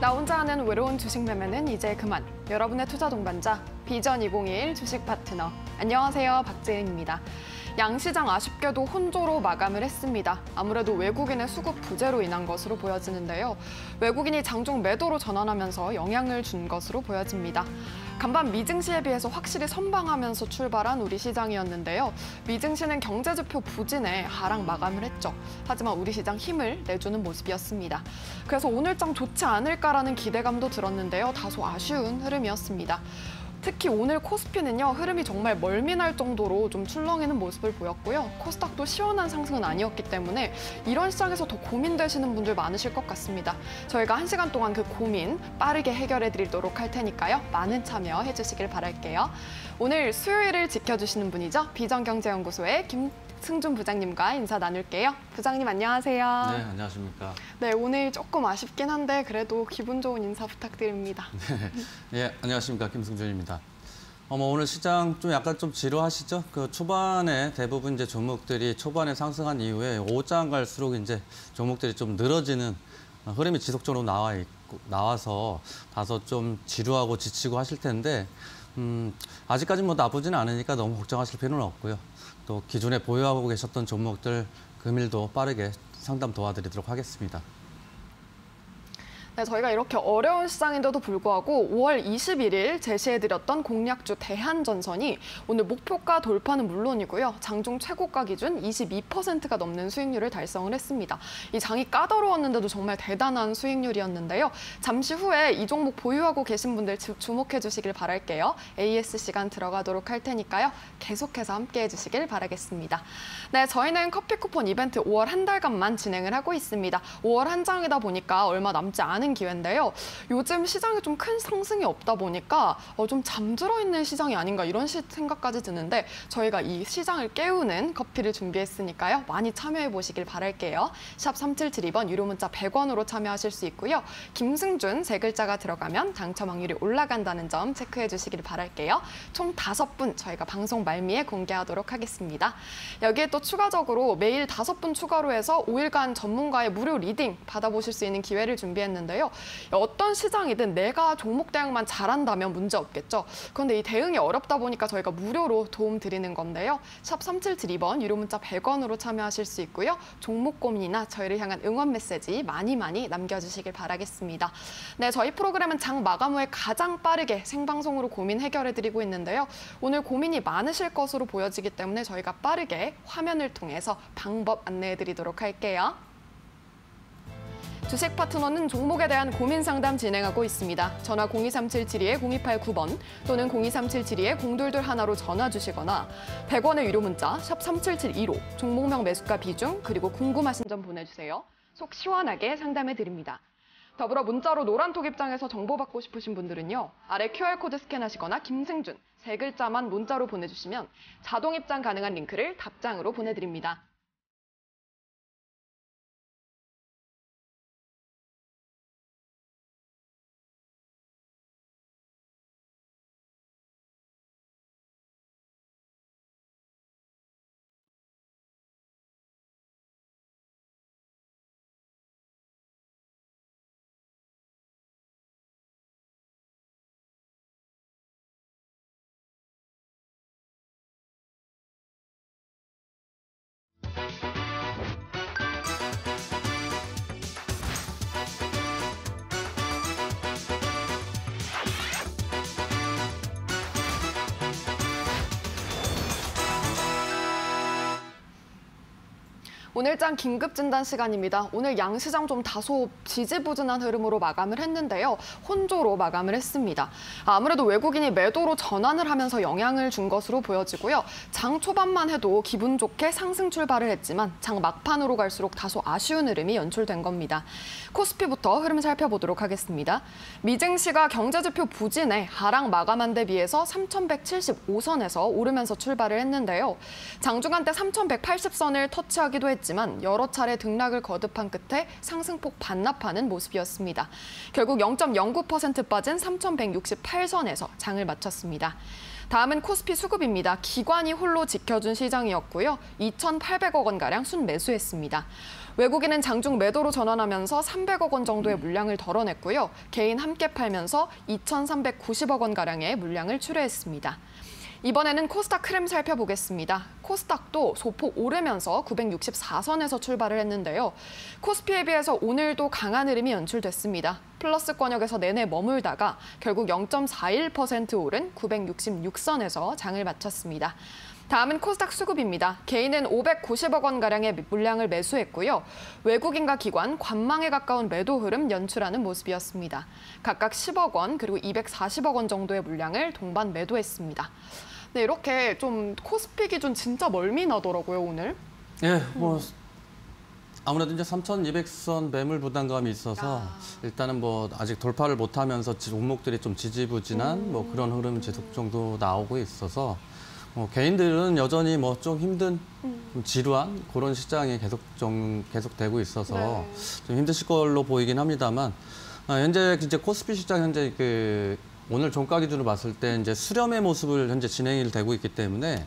나 혼자 하는 외로운 주식 매매는 이제 그만. 여러분의 투자 동반자, 비전 2021 주식 파트너. 안녕하세요, 박재은입니다. 양시장 아쉽게도 혼조로 마감을 했습니다. 아무래도 외국인의 수급 부재로 인한 것으로 보여지는데요. 외국인이 장중 매도로 전환하면서 영향을 준 것으로 보여집니다. 간밤 미증시에 비해서 확실히 선방하면서 출발한 우리 시장이었는데요. 미증시는 경제지표 부진에 하락 마감을 했죠. 하지만 우리 시장 힘을 내주는 모습이었습니다. 그래서 오늘장 좋지 않을까라는 기대감도 들었는데요. 다소 아쉬운 흐름이었습니다. 특히 오늘 코스피는요, 흐름이 정말 멀미날 정도로 좀 출렁이는 모습을 보였고요. 코스닥도 시원한 상승은 아니었기 때문에 이런 시장에서 더 고민되시는 분들 많으실 것 같습니다. 저희가 1시간 동안 그 고민 빠르게 해결해 드리도록 할 테니까요. 많은 참여해 주시길 바랄게요. 오늘 수요일을 지켜주시는 분이죠. 비전경제연구소의 김승준 부장님과 인사 나눌게요. 부장님 안녕하세요. 네, 안녕하십니까. 네, 오늘 조금 아쉽긴 한데 그래도 기분 좋은 인사 부탁드립니다. 네, 예, 안녕하십니까. 김승준입니다. 오늘 시장 좀 약간 좀 지루하시죠? 그 초반에 대부분 이제 종목들이 초반에 상승한 이후에 오장 갈수록 이제 종목들이 좀 늘어지는 흐름이 지속적으로 나와서 다소 좀 지루하고 지치고 하실 텐데 아직까지 뭐 나쁘지는 않으니까 너무 걱정하실 필요는 없고요. 또 기존에 보유하고 계셨던 종목들 금일도 빠르게 상담 도와드리도록 하겠습니다. 네, 저희가 이렇게 어려운 시장인데도 불구하고 5월 21일 제시해드렸던 공략주 대한전선이 오늘 목표가 돌파는 물론이고요. 장중 최고가 기준 22%가 넘는 수익률을 달성을 했습니다. 이 장이 까다로웠는데도 정말 대단한 수익률이었는데요. 잠시 후에 이 종목 보유하고 계신 분들 주목해 주시길 바랄게요. AS 시간 들어가도록 할 테니까요. 계속해서 함께해 주시길 바라겠습니다. 네, 저희는 커피 쿠폰 이벤트 5월 한 달간만 진행을 하고 있습니다. 5월 한 장이다 보니까 얼마 남지 않은 기회인데요. 요즘 시장에 좀 큰 상승이 없다 보니까 좀 잠들어 있는 시장이 아닌가 이런 생각까지 드는데 저희가 이 시장을 깨우는 커피를 준비했으니까요. 많이 참여해 보시길 바랄게요. 샵 3772번 유료 문자 100원으로 참여하실 수 있고요. 김승준 세 글자가 들어가면 당첨 확률이 올라간다는 점 체크해 주시길 바랄게요. 총 5분 저희가 방송 말미에 공개하도록 하겠습니다. 여기에 또 추가적으로 매일 5분 추가로 해서 5일간 전문가의 무료 리딩 받아보실 수 있는 기회를 준비했는데요. 어떤 시장이든 내가 종목 대응만 잘한다면 문제 없겠죠. 그런데 이 대응이 어렵다 보니까 저희가 무료로 도움 드리는 건데요. 샵 3772번 유료 문자 100원으로 참여하실 수 있고요. 종목 고민이나 저희를 향한 응원 메시지 많이 남겨주시길 바라겠습니다. 네, 저희 프로그램은 장 마감 후에 가장 빠르게 생방송으로 고민 해결해드리고 있는데요. 오늘 고민이 많으실 것으로 보여지기 때문에 저희가 빠르게 화면을 통해서 방법 안내해드리도록 할게요. 주식 파트너는 종목에 대한 고민 상담 진행하고 있습니다. 전화 02377-0289번 또는 02377-0221로 전화 주시거나 100원의 유료 문자 샵 3772로 종목명 매수가 비중 그리고 궁금하신 점 보내주세요. 속 시원하게 상담해 드립니다. 더불어 문자로 노란톡 입장에서 정보받고 싶으신 분들은요. 아래 QR코드 스캔하시거나 김승준 세 글자만 문자로 보내주시면 자동 입장 가능한 링크를 답장으로 보내드립니다. 오늘장 긴급 진단 시간입니다. 오늘 양시장 좀 다소 지지부진한 흐름으로 마감을 했는데요. 혼조로 마감을 했습니다. 아무래도 외국인이 매도로 전환을 하면서 영향을 준 것으로 보여지고요. 장 초반만 해도 기분 좋게 상승 출발을 했지만 장 막판으로 갈수록 다소 아쉬운 흐름이 연출된 겁니다. 코스피부터 흐름 살펴보도록 하겠습니다. 미증시가 경제지표 부진에 하락 마감한 데 비해서 3,175선에서 오르면서 출발을 했는데요. 장중한 때 3,180선을 터치하기도 했지만 여러 차례 등락을 거듭한 끝에 상승폭 반납하는 모습이었습니다. 결국 0.09% 빠진 3,168선에서 장을 마쳤습니다. 다음은 코스피 수급입니다. 기관이 홀로 지켜준 시장이었고요. 2,800억 원가량 순매수했습니다. 외국인은 장중 매도로 전환하면서 300억 원 정도의 물량을 덜어냈고요. 개인 함께 팔면서 2,390억 원가량의 물량을 출회했습니다. 이번에는 코스닥 흐름 살펴보겠습니다. 코스닥도 소폭 오르면서 964선에서 출발을 했는데요. 코스피에 비해서 오늘도 강한 흐름이 연출됐습니다. 플러스권역에서 내내 머물다가 결국 0.41% 오른 966선에서 장을 마쳤습니다. 다음은 코스닥 수급입니다. 개인은 590억 원가량의 물량을 매수했고요. 외국인과 기관, 관망에 가까운 매도 흐름 연출하는 모습이었습니다. 각각 10억 원 그리고 240억 원 정도의 물량을 동반 매도했습니다. 네, 이렇게 좀 코스피 기준 진짜 멀미 나더라고요, 오늘. 예, 뭐 아무래도 이제 3,200선 매물 부담감이 있어서 일단은 뭐 아직 돌파를 못하면서 종목들이 좀 지지부진한 뭐 그런 흐름 지속 정도 나오고 있어서 개인들은 여전히 뭐 좀 힘든 좀 지루한 그런 시장이 계속되고 있어서 네. 좀 힘드실 걸로 보이긴 합니다만 현재 이제 코스피 시장 현재 오늘 종가 기준으로 봤을 때 이제 수렴의 모습을 현재 진행이 되고 있기 때문에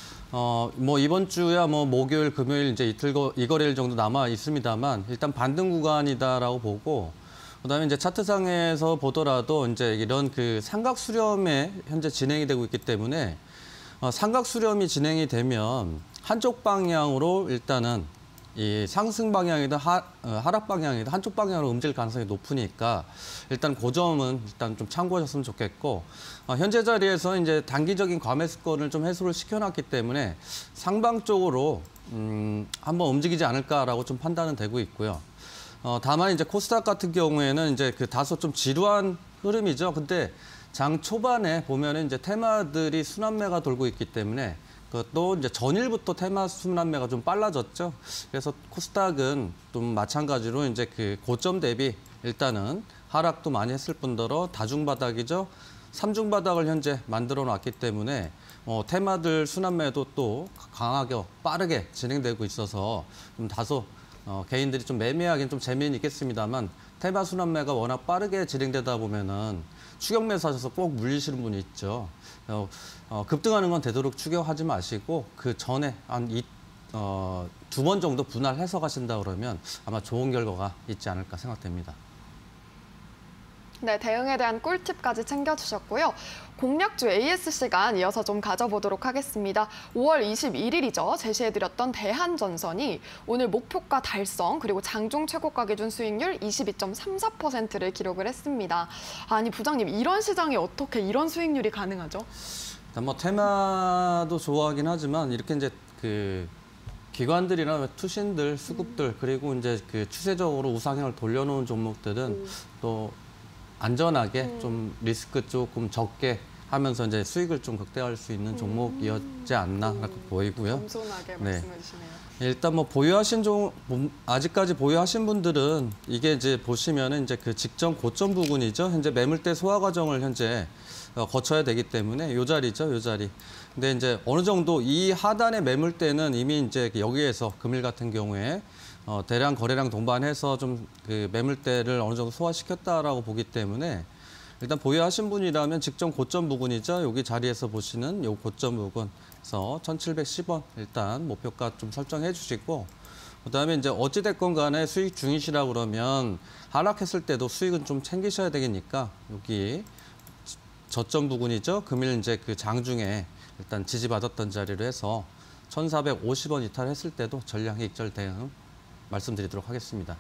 뭐 이번 주야 뭐 목요일, 금요일 이제 이 거래일 정도 남아 있습니다만 일단 반등 구간이다라고 보고 그다음에 이제 차트상에서 보더라도 이제 이런 그 삼각 수렴에 현재 진행이 되고 있기 때문에 삼각 수렴이 진행이 되면 한쪽 방향으로 일단은 이 상승 방향이든 하락 방향이든 한쪽 방향으로 움직일 가능성이 높으니까 일단 그 점은 일단 좀 참고하셨으면 좋겠고 현재 자리에서 이제 단기적인 과매수권을 좀 해소를 시켜놨기 때문에 상방 쪽으로 한번 움직이지 않을까라고 좀 판단은 되고 있고요. 다만 이제 코스닥 같은 경우에는 이제 그 다소 좀 지루한 흐름이죠. 근데 장 초반에 보면은 이제 테마들이 순환매가 돌고 있기 때문에 그것도 이제 전일부터 테마 순환매가 좀 빨라졌죠. 그래서 코스닥은 좀 마찬가지로 이제 그 고점 대비 일단은 하락도 많이 했을 뿐더러 다중바닥이죠. 삼중바닥을 현재 만들어 놨기 때문에 테마들 순환매도 또 강하게 빠르게 진행되고 있어서 좀 다소 개인들이 좀 매매하기는 좀 재미는 있겠습니다만 테마 순환매가 워낙 빠르게 진행되다 보면은 추격 매수하셔서 꼭 물리시는 분이 있죠. 급등하는 건 되도록 추격하지 마시고 그 전에 한 두 번 정도 분할해서 가신다 그러면 아마 좋은 결과가 있지 않을까 생각됩니다. 네, 대응에 대한 꿀팁까지 챙겨주셨고요. 공략주 AS 시간 이어서 좀 가져보도록 하겠습니다. 5월 21일이죠. 제시해드렸던 대한전선이 오늘 목표가 달성 그리고 장중 최고가 기준 수익률 22.34%를 기록을 했습니다. 아니 부장님, 이런 시장에 어떻게 이런 수익률이 가능하죠? 일단 뭐 테마도 좋아하긴 하지만 이렇게 이제 그 기관들이나 투신들, 수급들 그리고 이제 그 추세적으로 우상향을 돌려놓은 종목들은 또 안전하게 좀 리스크 조금 적게 하면서 이제 수익을 좀 극대화할 수 있는 종목이었지 않나라고 보이고요. 겸손하게 네. 말씀해 주시네요. 일단 뭐 아직까지 보유하신 분들은 이게 이제 보시면은 이제 그 직전 고점 부근이죠. 현재 매물대 소화 과정을 현재 거쳐야 되기 때문에 요 자리죠, 요 자리. 근데 이제 어느 정도 이 하단의 매물대는 이미 이제 여기에서 금일 같은 경우에 대량 거래량 동반해서 좀 그 매물대를 어느 정도 소화시켰다라고 보기 때문에 일단 보유하신 분이라면 직전 고점 부근이죠. 여기 자리에서 보시는 요 고점 부근에서 1,710원 일단 목표가 좀 설정해 주시고 그다음에 이제 어찌 됐건 간에 수익 중이시라 그러면 하락했을 때도 수익은 좀 챙기셔야 되니까 여기 저점 부근이죠. 금일 이제 그 장중에 일단 지지받았던 자리로 해서 1,450원 이탈했을 때도 전량 익절 대응 말씀드리도록 하겠습니다.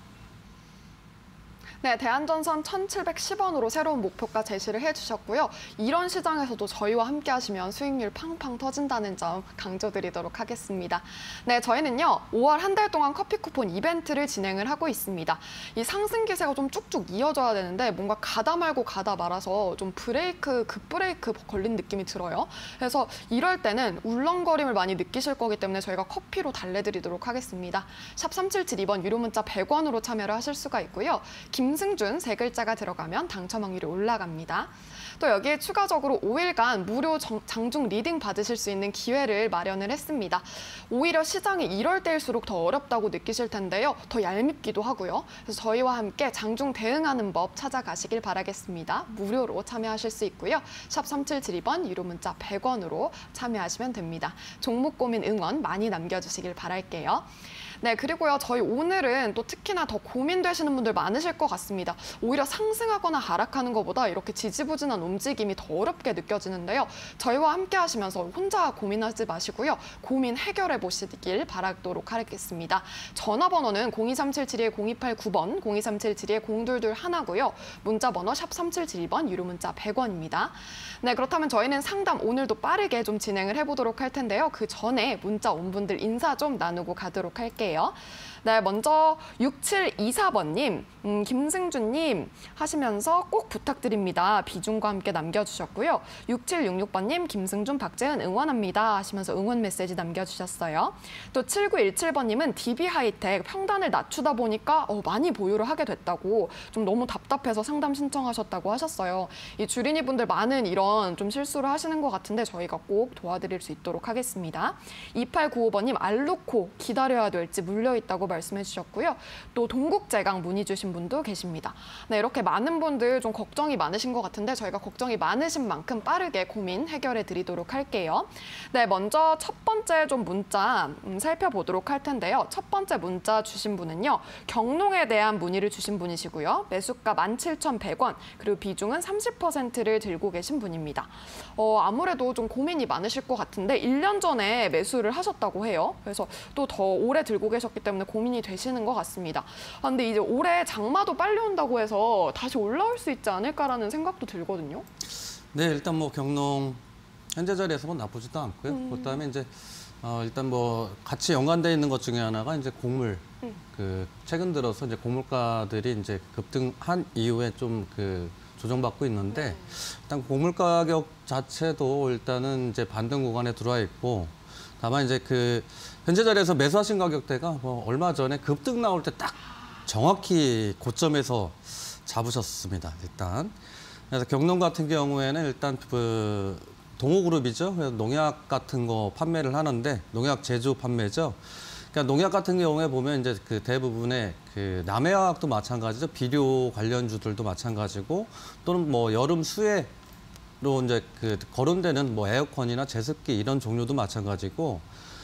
네, 대한전선 1,710원으로 새로운 목표가 제시를 해주셨고요. 이런 시장에서도 저희와 함께 하시면 수익률 팡팡 터진다는 점 강조드리도록 하겠습니다. 네, 저희는요, 5월 한 달 동안 커피 쿠폰 이벤트를 진행을 하고 있습니다. 이 상승 기세가 좀 쭉쭉 이어져야 되는데 뭔가 가다 말고 가다 말아서 좀 급브레이크 걸린 느낌이 들어요. 그래서 이럴 때는 울렁거림을 많이 느끼실 거기 때문에 저희가 커피로 달래드리도록 하겠습니다. 샵 3772번 유료 문자 100원으로 참여를 하실 수가 있고요. 김승준 세 글자가 들어가면 당첨 확률이 올라갑니다. 또 여기에 추가적으로 5일간 무료 장중 리딩 받으실 수 있는 기회를 마련을 했습니다. 오히려 시장이 이럴 때일수록 더 어렵다고 느끼실 텐데요. 더 얄밉기도 하고요. 그래서 저희와 함께 장중 대응하는 법 찾아가시길 바라겠습니다. 무료로 참여하실 수 있고요. 샵 3772번 유료 문자 100원으로 참여하시면 됩니다. 종목 고민 응원 많이 남겨주시길 바랄게요. 네, 그리고요, 저희 오늘은 또 특히나 더 고민되시는 분들 많으실 것 같습니다. 오히려 상승하거나 하락하는 것보다 이렇게 지지부진한 움직임이 더 어렵게 느껴지는데요. 저희와 함께 하시면서 혼자 고민하지 마시고요. 고민 해결해 보시길 바라도록 하겠습니다. 전화번호는 02377-0289번, 02377-0221고요. 문자번호 샵 3772번, 유료 문자 100원입니다. 네, 그렇다면 저희는 상담 오늘도 빠르게 좀 진행을 해보도록 할 텐데요. 그 전에 문자 온 분들 인사 좀 나누고 가도록 할게요. 네, 먼저 6724번님, 김승준님 하시면서 꼭 부탁드립니다. 비중과 함께 남겨주셨고요. 6766번님, 김승준, 박재은 응원합니다 하시면서 응원 메시지 남겨주셨어요. 또 7917번님은 DB하이텍 평단을 낮추다 보니까 많이 보유를 하게 됐다고 좀 너무 답답해서 상담 신청하셨다고 하셨어요. 이 주린이 분들 많은 이런 좀 실수를 하시는 것 같은데 저희가 꼭 도와드릴 수 있도록 하겠습니다. 2895번님, 알루코 기다려야 될지 물려있다고 말씀해 주셨고요. 또 동국제강 문의 주신 분도 계십니다. 네, 이렇게 많은 분들 좀 걱정이 많으신 것 같은데 저희가 걱정이 많으신 만큼 빠르게 고민 해결해 드리도록 할게요. 네, 먼저 첫 번째 좀 문자 살펴보도록 할 텐데요. 첫 번째 문자 주신 분은요. 경농에 대한 문의를 주신 분이시고요. 매수가 17,100원, 그리고 비중은 30%를 들고 계신 분입니다. 아무래도 좀 고민이 많으실 것 같은데 1년 전에 매수를 하셨다고 해요. 그래서 또 더 오래 들고 계셨기 때문에 고민이 되시는 것 같습니다. 근데 이제 올해 장마도 빨리 온다고 해서 다시 올라올 수 있지 않을까라는 생각도 들거든요. 네, 일단 뭐 경농 현재 자리에서 나쁘지도 않고요. 그다음에 이제 일단 뭐 같이 연관돼 있는 것 중에 하나가 이제 곡물. 그 최근 들어서 이제 곡물가들이 이제 급등한 이후에 좀 그 조정받고 있는데 일단 곡물 가격 자체도 일단은 이제 반등 구간에 들어와 있고 다만 이제 그 현재 자리에서 매수하신 가격대가 뭐 얼마 전에 급등 나올 때 딱 정확히 고점에서 잡으셨습니다. 일단 그래서 경농 같은 경우에는 일단 그 동호그룹이죠. 그래서 농약 같은 거 판매를 하는데 농약 제조 판매죠. 그러니까 농약 같은 경우에 보면 이제 그 대부분의 그 남해화학도 마찬가지죠. 비료 관련주들도 마찬가지고 또는 뭐 여름 수해 로 이제 그 거론되는 뭐 에어컨이나 제습기 이런 종류도 마찬가지고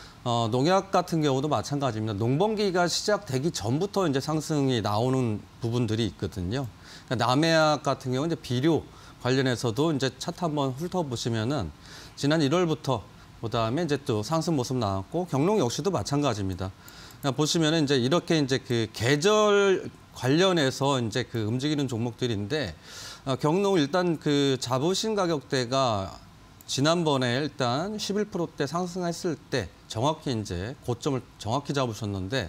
농약 같은 경우도 마찬가지입니다. 농번기가 시작되기 전부터 이제 상승이 나오는 부분들이 있거든요. 그러니까 남해약 같은 경우 이제 비료 관련해서도 이제 차트 한번 훑어보시면은 지난 1월부터 그다음에 이제 또 상승 모습 나왔고 경농 역시도 마찬가지입니다. 그러니까 보시면은 이제 이렇게 이제 그 계절 관련해서 이제 그 움직이는 종목들인데 경농 일단 그 잡으신 가격대가 지난번에 일단 11%대 상승했을 때 정확히 이제 고점을 정확히 잡으셨는데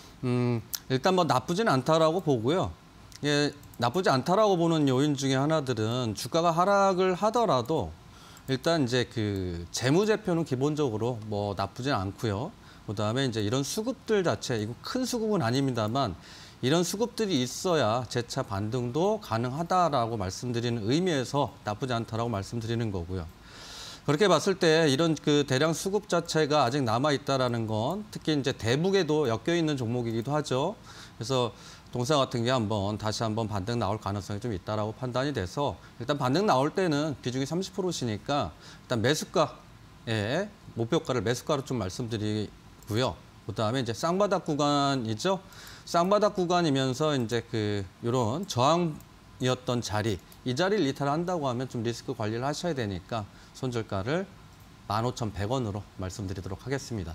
일단 뭐 나쁘진 않다라고 보고요. 예, 나쁘지 않다라고 보는 요인 중에 하나들은 주가가 하락을 하더라도 일단 이제 그 재무제표는 기본적으로 뭐 나쁘진 않고요. 그다음에 이제 이런 수급들 자체 이거 큰 수급은 아닙니다만 이런 수급들이 있어야 재차 반등도 가능하다라고 말씀드리는 의미에서 나쁘지 않다라고 말씀드리는 거고요. 그렇게 봤을 때 이런 그 대량 수급 자체가 아직 남아 있다라는 건 특히 이제 대북에도 엮여 있는 종목이기도 하죠. 그래서 동사 같은 게 다시 한번 반등 나올 가능성이 좀 있다라고 판단이 돼서 일단 반등 나올 때는 비중이 30%시니까 일단 매수가의 목표가를 매수가로 좀 말씀드리고요. 그다음에 이제 쌍바닥 구간이죠. 쌍바닥 구간이면서 이제 그 이런 저항이었던 자리, 이 자리를 이탈한다고 하면 좀 리스크 관리를 하셔야 되니까 손절가를 15,100원으로 말씀드리도록 하겠습니다.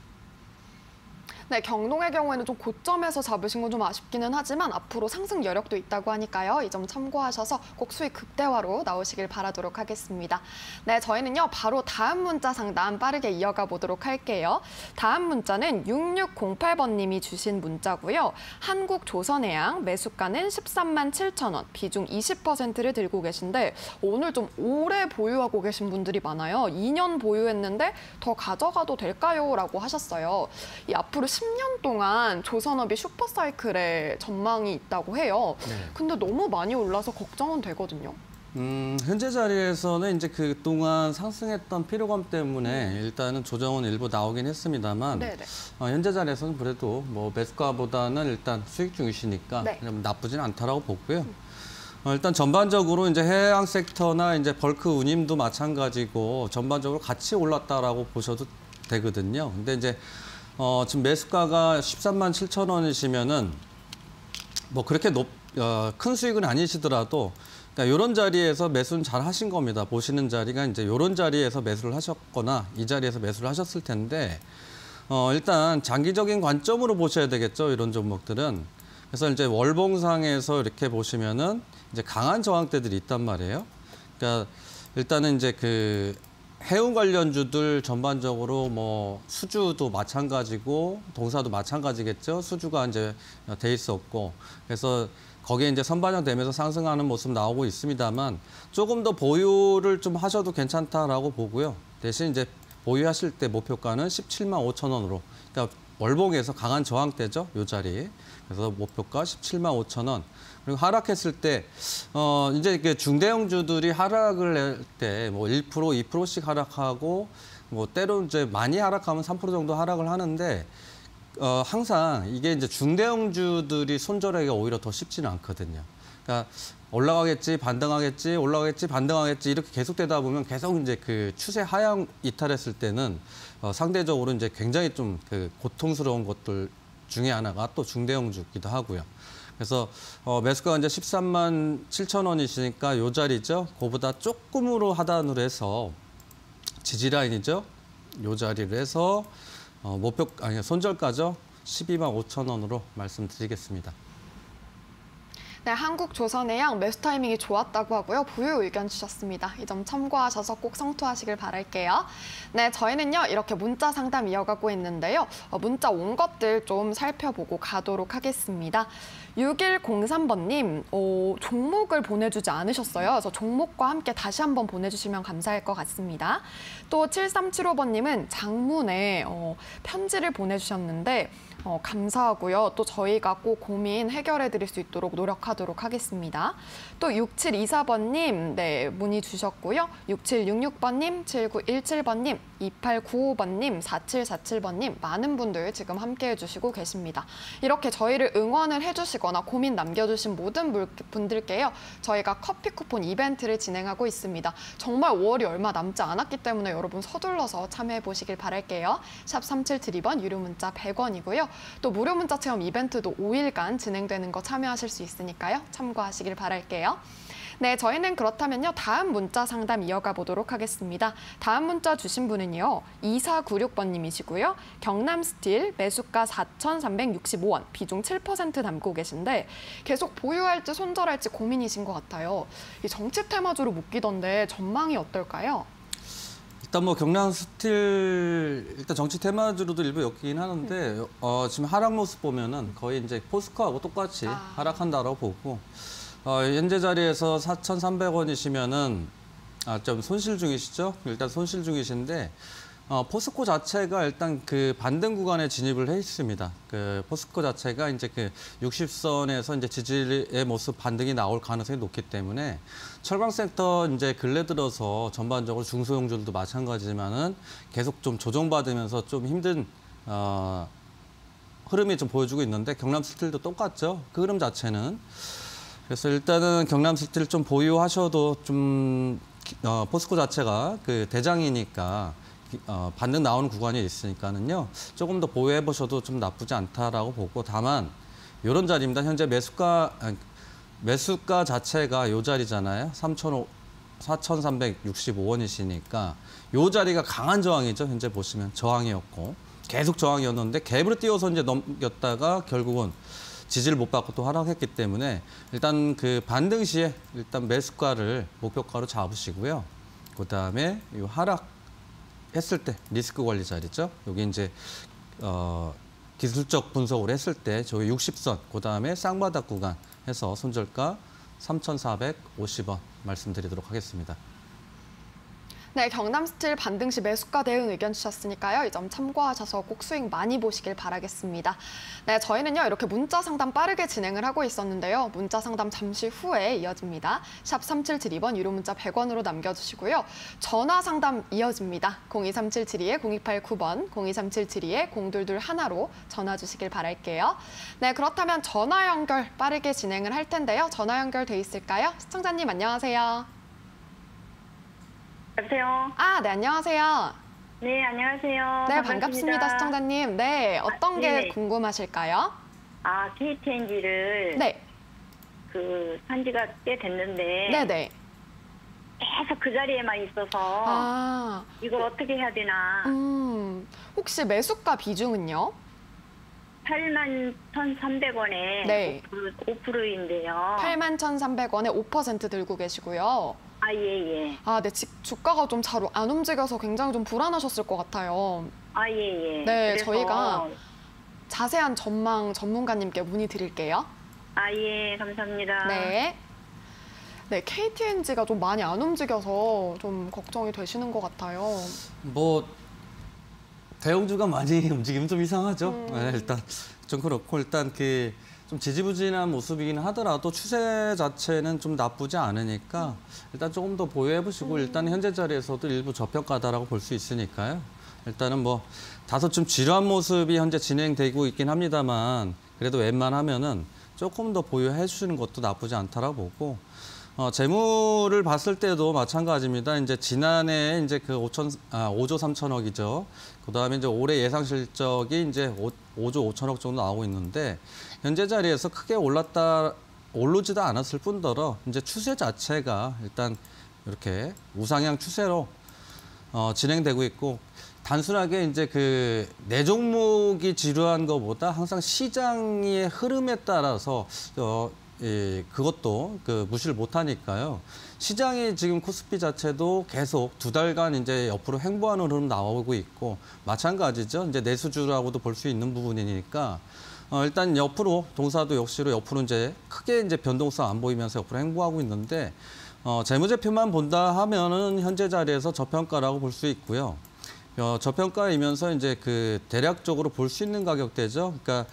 네, 경농의 경우에는 좀 고점에서 잡으신 건 좀 아쉽기는 하지만 앞으로 상승 여력도 있다고 하니까요. 이 점 참고하셔서 꼭 수익 극대화로 나오시길 바라도록 하겠습니다. 네, 저희는요. 바로 다음 문자 상담 빠르게 이어가 보도록 할게요. 다음 문자는 6608번님이 주신 문자고요. 한국조선해양 매수가는 13만 7천 원, 비중 20%를 들고 계신데 오늘 좀 오래 보유하고 계신 분들이 많아요. 2년 보유했는데 더 가져가도 될까요? 라고 하셨어요. 이 앞으로 10년 동안 조선업이 슈퍼사이클에 전망이 있다고 해요. 네. 근데 너무 많이 올라서 걱정은 되거든요. 현재 자리에서는 이제 그동안 상승했던 피로감 때문에 일단은 조정은 일부 나오긴 했습니다만 현재 자리에서는 그래도 뭐 매수가보다는 일단 수익 중이시니까 나쁘진 않다라고 보고요. 일단 전반적으로 이제 해양 섹터나 이제 벌크 운임도 마찬가지고 전반적으로 같이 올랐다라고 보셔도 되거든요. 근데 이제 지금 매수가가 13만 7천 원이시면은 뭐 그렇게 큰 수익은 아니시더라도 그러니까 이런 자리에서 매수는 잘 하신 겁니다. 보시는 자리가 이제 이런 자리에서 매수를 하셨거나 이 자리에서 매수를 하셨을 텐데 일단 장기적인 관점으로 보셔야 되겠죠. 이런 종목들은. 그래서 이제 월봉상에서 이렇게 보시면은 이제 강한 저항대들이 있단 말이에요. 그러니까 일단은 이제 그 해운 관련주들 전반적으로 뭐 수주도 마찬가지고 동사도 마찬가지겠죠. 수주가 이제 돼 있었고 그래서 거기에 이제 선반영되면서 상승하는 모습 나오고 있습니다만 조금 더 보유를 좀 하셔도 괜찮다라고 보고요. 대신 이제 보유하실 때 목표가는 17만 5천 원으로 그러니까 월봉에서 강한 저항대죠. 요 자리. 그래서 목표가 17만 5천 원. 그리고 하락했을 때 이제 그 중대형주들이 하락을 낼 때 뭐 1%, 2%씩 하락하고 뭐 때로 이제 많이 하락하면 3% 정도 하락을 하는데 항상 이게 이제 중대형주들이 손절하기가 오히려 더 쉽지는 않거든요. 그러니까 올라가겠지, 반등하겠지, 올라가겠지, 반등하겠지 이렇게 계속되다 보면 계속 이제 그 추세 하향 이탈했을 때는 상대적으로 이제 굉장히 좀 그 고통스러운 것들 중에 하나가 또 중대형주기도 하고요. 그래서 매수가가 이제 13만 7천 원이시니까 요 자리죠. 그보다 조금으로 하단으로 해서 지지라인이죠. 요 자리를 해서 손절가죠. 12만 5천 원으로 말씀드리겠습니다. 네, 한국조선해양 매수 타이밍이 좋았다고 하고요. 보유 의견 주셨습니다. 이 점 참고하셔서 꼭 성투하시길 바랄게요. 네, 저희는요 이렇게 문자 상담 이어가고 있는데요. 문자 온 것들 좀 살펴보고 가도록 하겠습니다. 6103번님, 종목을 보내주지 않으셨어요. 그래서 종목과 함께 다시 한번 보내주시면 감사할 것 같습니다. 또 7375번님은 장문에 편지를 보내주셨는데 감사하고요. 또 저희가 꼭 고민 해결해 드릴 수 있도록 노력하도록 하겠습니다. 또 6724번님, 네, 문의 주셨고요. 6766번님, 7917번님, 2895번님, 4747번님, 많은 분들 지금 함께해 주시고 계십니다. 이렇게 저희를 응원을 해주시거나 고민 남겨주신 모든 분들께요. 저희가 커피 쿠폰 이벤트를 진행하고 있습니다. 정말 5월이 얼마 남지 않았기 때문에 여러분 서둘러서 참여해 보시길 바랄게요. 샵 3772번 유료 문자 100원이고요. 또 무료 문자 체험 이벤트도 5일간 진행되는 거 참여하실 수 있으니까요. 참고하시길 바랄게요. 네, 저희는 그렇다면요. 다음 문자 상담 이어가 보도록 하겠습니다. 다음 문자 주신 분은요. 2496번님이시고요. 경남스틸 매수가 4,365원, 비중 7% 담고 계신데 계속 보유할지 손절할지 고민이신 것 같아요. 이 정치 테마주로 묶이던데 전망이 어떨까요? 일단 뭐 경남스틸 일단 정치 테마주로도 일부 엮이긴 하는데 지금 하락 모습 보면은 거의 이제 포스코하고 똑같이 하락한다라고 보고 현재 자리에서 4,300원이시면은 좀 손실 중이시죠? 일단 손실 중이신데 포스코 자체가 일단 그 반등 구간에 진입을 해 있습니다. 그 포스코 자체가 이제 그 60선에서 이제 지지의 모습 반등이 나올 가능성이 높기 때문에 철강 섹터 이제 근래 들어서 전반적으로 중소형주들도 마찬가지지만은 계속 좀 조정받으면서 좀 힘든 흐름이 좀 보여주고 있는데 경남스틸도 똑같죠. 그 흐름 자체는. 그래서 일단은 경남스틸 좀 보유하셔도 좀 포스코 자체가 그 대장이니까 반등 나오는 구간이 있으니까는요. 조금 더 보유해 보셔도 좀 나쁘지 않다라고 보고 다만 이런 자리입니다. 현재 매수가 자체가 이 자리잖아요. 4,365원이시니까 이 자리가 강한 저항이죠. 현재 보시면 저항이었고 계속 저항이었는데 갭으로 띄워서 이제 넘겼다가 결국은 지지를 못 받고 또 하락했기 때문에 일단 그 반등 시에 일단 매수가를 목표가로 잡으시고요. 그다음에 이 하락했을 때 리스크 관리 자리죠. 여기 이제 기술적 분석을 했을 때 저희 60선 그다음에 쌍바닥 구간 해서 손절가 3,450원 말씀드리도록 하겠습니다. 네, 경남스틸 반등 시 매수가 대응 의견 주셨으니까요. 이 점 참고하셔서 꼭 수익 많이 보시길 바라겠습니다. 네, 저희는요. 이렇게 문자 상담 빠르게 진행을 하고 있었는데요. 문자 상담 잠시 후에 이어집니다. 샵 3772번 유료 문자 100원으로 남겨주시고요. 전화 상담 이어집니다. 023772-0289번, 023772-0221로 전화 주시길 바랄게요. 네, 그렇다면 전화 연결 빠르게 진행을 할 텐데요. 전화 연결돼 있을까요? 시청자님 안녕하세요. 여보세요? 네, 안녕하세요. 네, 안녕하세요. 네, 반갑습니다, 시청자님. 네, 어떤 게 네네. 궁금하실까요? KTNG를 네, 산 지가 꽤 됐는데 네네. 계속 그 자리에만 있어서 아, 이걸 어떻게 해야 되나. 혹시 매수가 비중은요? 81,300원에 네. 5%인데요. 81,300원에 5% 들고 계시고요. 예. 아, 네, 주가가 좀 잘 안 움직여서 굉장히 좀 불안하셨을 것 같아요. 예. 네, 그래서, 저희가 자세한 전망 전문가님께 문의 드릴게요. 예, 감사합니다. 네. 네, KTNG가 좀 많이 안 움직여서 좀 걱정이 되시는 것 같아요. 뭐 대형주가 많이 움직이면 좀 이상하죠. 네, 일단 좀 그렇고 일단 좀 지지부진한 모습이긴 하더라도 추세 자체는 좀 나쁘지 않으니까 일단 조금 더 보유해 보시고 일단 현재 자리에서도 일부 저평가다라고 볼 수 있으니까요. 일단은 뭐 다소 좀 지루한 모습이 현재 진행되고 있긴 합니다만 그래도 웬만하면은 조금 더 보유해 주시는 것도 나쁘지 않다라고 보고 재무를 봤을 때도 마찬가지입니다. 이제 지난해 이제 5조 3천억이죠. 그다음에 이제 올해 예상 실적이 이제 5조 5천억 정도 나오고 있는데 현재 자리에서 크게 오르지도 않았을 뿐더러 이제 추세 자체가 일단 이렇게 우상향 추세로 진행되고 있고 단순하게 이제 내 종목이 지루한 것보다 항상 시장의 흐름에 따라서 그것도 무시를 못하니까요. 시장이 지금 코스피 자체도 계속 2달간 이제 옆으로 횡보하는 흐름 나오고 있고 마찬가지죠. 이제 내수주라고도 볼 수 있는 부분이니까 일단 옆으로 동사도 역시로 옆으로 이제 크게 이제 변동성 안 보이면서 옆으로 횡보하고 있는데 재무제표만 본다 하면은 현재 자리에서 저평가라고 볼 수 있고요. 저평가이면서 이제 대략적으로 볼 수 있는 가격대죠. 그러니까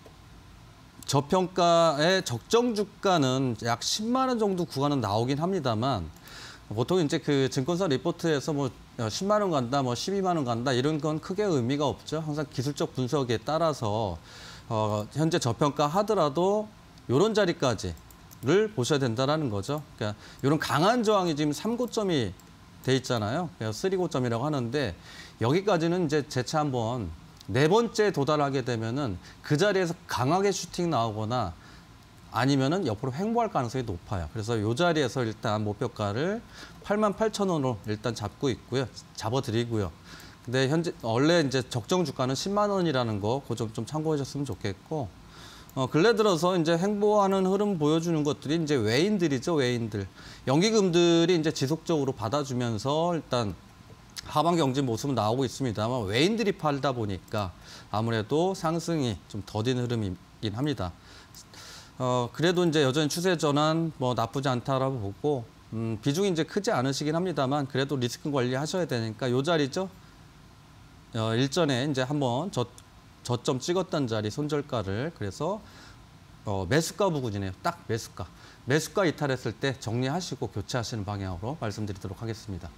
저평가의 적정 주가는 약 10만 원 정도 구간은 나오긴 합니다만 보통 이제 증권사 리포트에서 뭐 10만 원 간다, 뭐 12만 원 간다 이런 건 크게 의미가 없죠. 항상 기술적 분석에 따라서 현재 저평가 하더라도 이런 자리까지를 보셔야 된다라는 거죠. 그러니까 이런 강한 저항이 지금 3고점이 돼 있잖아요. 그래서 3고점이라고 하는데 여기까지는 이제 재차 한번 4번째 도달하게 되면은 그 자리에서 강하게 슈팅 나오거나 아니면은 옆으로 횡보할 가능성이 높아요. 그래서 이 자리에서 일단 목표가를 88,000원으로 일단 잡아드리고요. 근데 현재 원래 이제 적정 주가는 10만 원이라는 거 그 점 좀 참고하셨으면 좋겠고 근래 들어서 이제 횡보하는 흐름 보여주는 것들이 이제 외인들이죠, 외인들. 연기금들이 이제 지속적으로 받아주면서 일단 하반 경제 모습은 나오고 있습니다만 외인들이 팔다 보니까 아무래도 상승이 좀 더딘 흐름이긴 합니다. 그래도 이제 여전히 추세 전환 뭐 나쁘지 않다라고 보고 비중이 이제 크지 않으시긴 합니다만 그래도 리스크 관리하셔야 되니까 이 자리죠. 일전에 이제 한번 저점 찍었던 자리 손절가를 그래서 매수가 부근이네요. 딱 매수가. 매수가 이탈했을 때 정리하시고 교체하시는 방향으로 말씀드리도록 하겠습니다.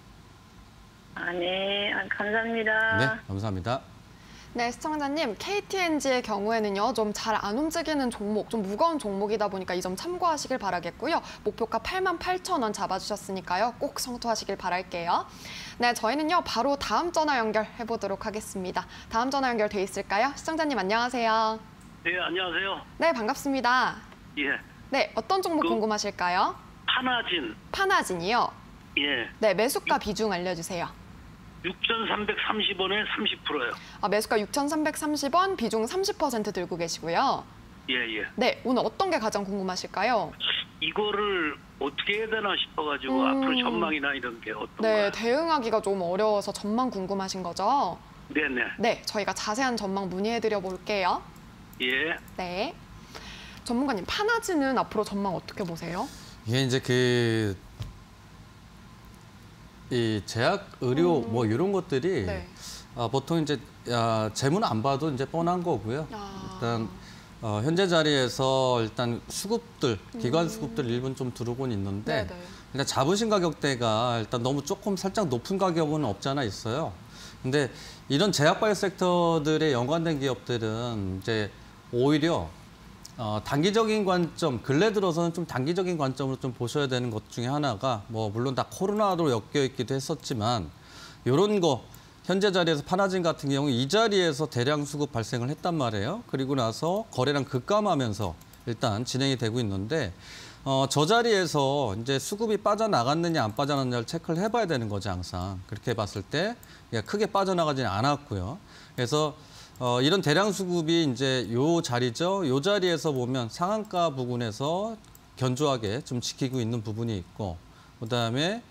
네, 감사합니다. 네, 감사합니다. 네, 시청자님, KTNG의 경우에는요, 좀 잘 안 움직이는 종목, 좀 무거운 종목이다 보니까 이 점 참고하시길 바라겠고요. 목표가 88,000원 잡아주셨으니까요. 꼭 성투하시길 바랄게요. 네, 저희는요, 바로 다음 전화 연결해 보도록 하겠습니다. 다음 전화 연결돼 있을까요? 시청자님, 안녕하세요. 네, 안녕하세요. 네, 반갑습니다. 예. 네, 어떤 종목 궁금하실까요? 하나진. 파나진이요. 예. 네, 매수가 비중 알려주세요. 6,330원에 30%요. 매수가 6,330원, 비중 30% 들고 계시고요. 예. 네, 오늘 어떤 게 가장 궁금하실까요? 이거를 어떻게 해야 되나 싶어가지고 앞으로 전망이나 이런 게 어떤가. 네, 대응하기가 좀 어려워서 전망 궁금하신 거죠? 네네. 네, 저희가 자세한 전망 문의해드려 볼게요. 예. 네. 전문가님, 파나지는 앞으로 전망 어떻게 보세요? 이게 이제 이 제약 의료 뭐 이런 것들이 네. 보통 이제 재무는 안 봐도 이제 뻔한 거고요. 일단 현재 자리에서 일단 수급들, 기관 수급들 일부는 좀 들어오곤 있는데 네네. 일단 잡으신 가격대가 일단 너무 조금 살짝 높은 가격은 없지 않아 있어요. 근데 이런 제약바이오 섹터들에 연관된 기업들은 이제 오히려 단기적인 관점, 근래 들어서는 좀 단기적인 관점으로 좀 보셔야 되는 것 중에 하나가 뭐 물론 다 코로나로 엮여 있기도 했었지만 이런 거 현재 자리에서 파나진 같은 경우 이 자리에서 대량 수급 발생을 했단 말이에요. 그리고 나서 거래량 급감하면서 일단 진행이 되고 있는데 저 자리에서 이제 수급이 빠져나갔느냐 안 빠져나갔느냐를 체크를 해봐야 되는 거죠, 항상. 그렇게 봤을 때 크게 빠져나가지는 않았고요. 그래서 이런 대량 수급이 이제 요 자리죠. 요 자리에서 보면 상한가 부근에서 견조하게 좀 지키고 있는 부분이 있고, 그다음에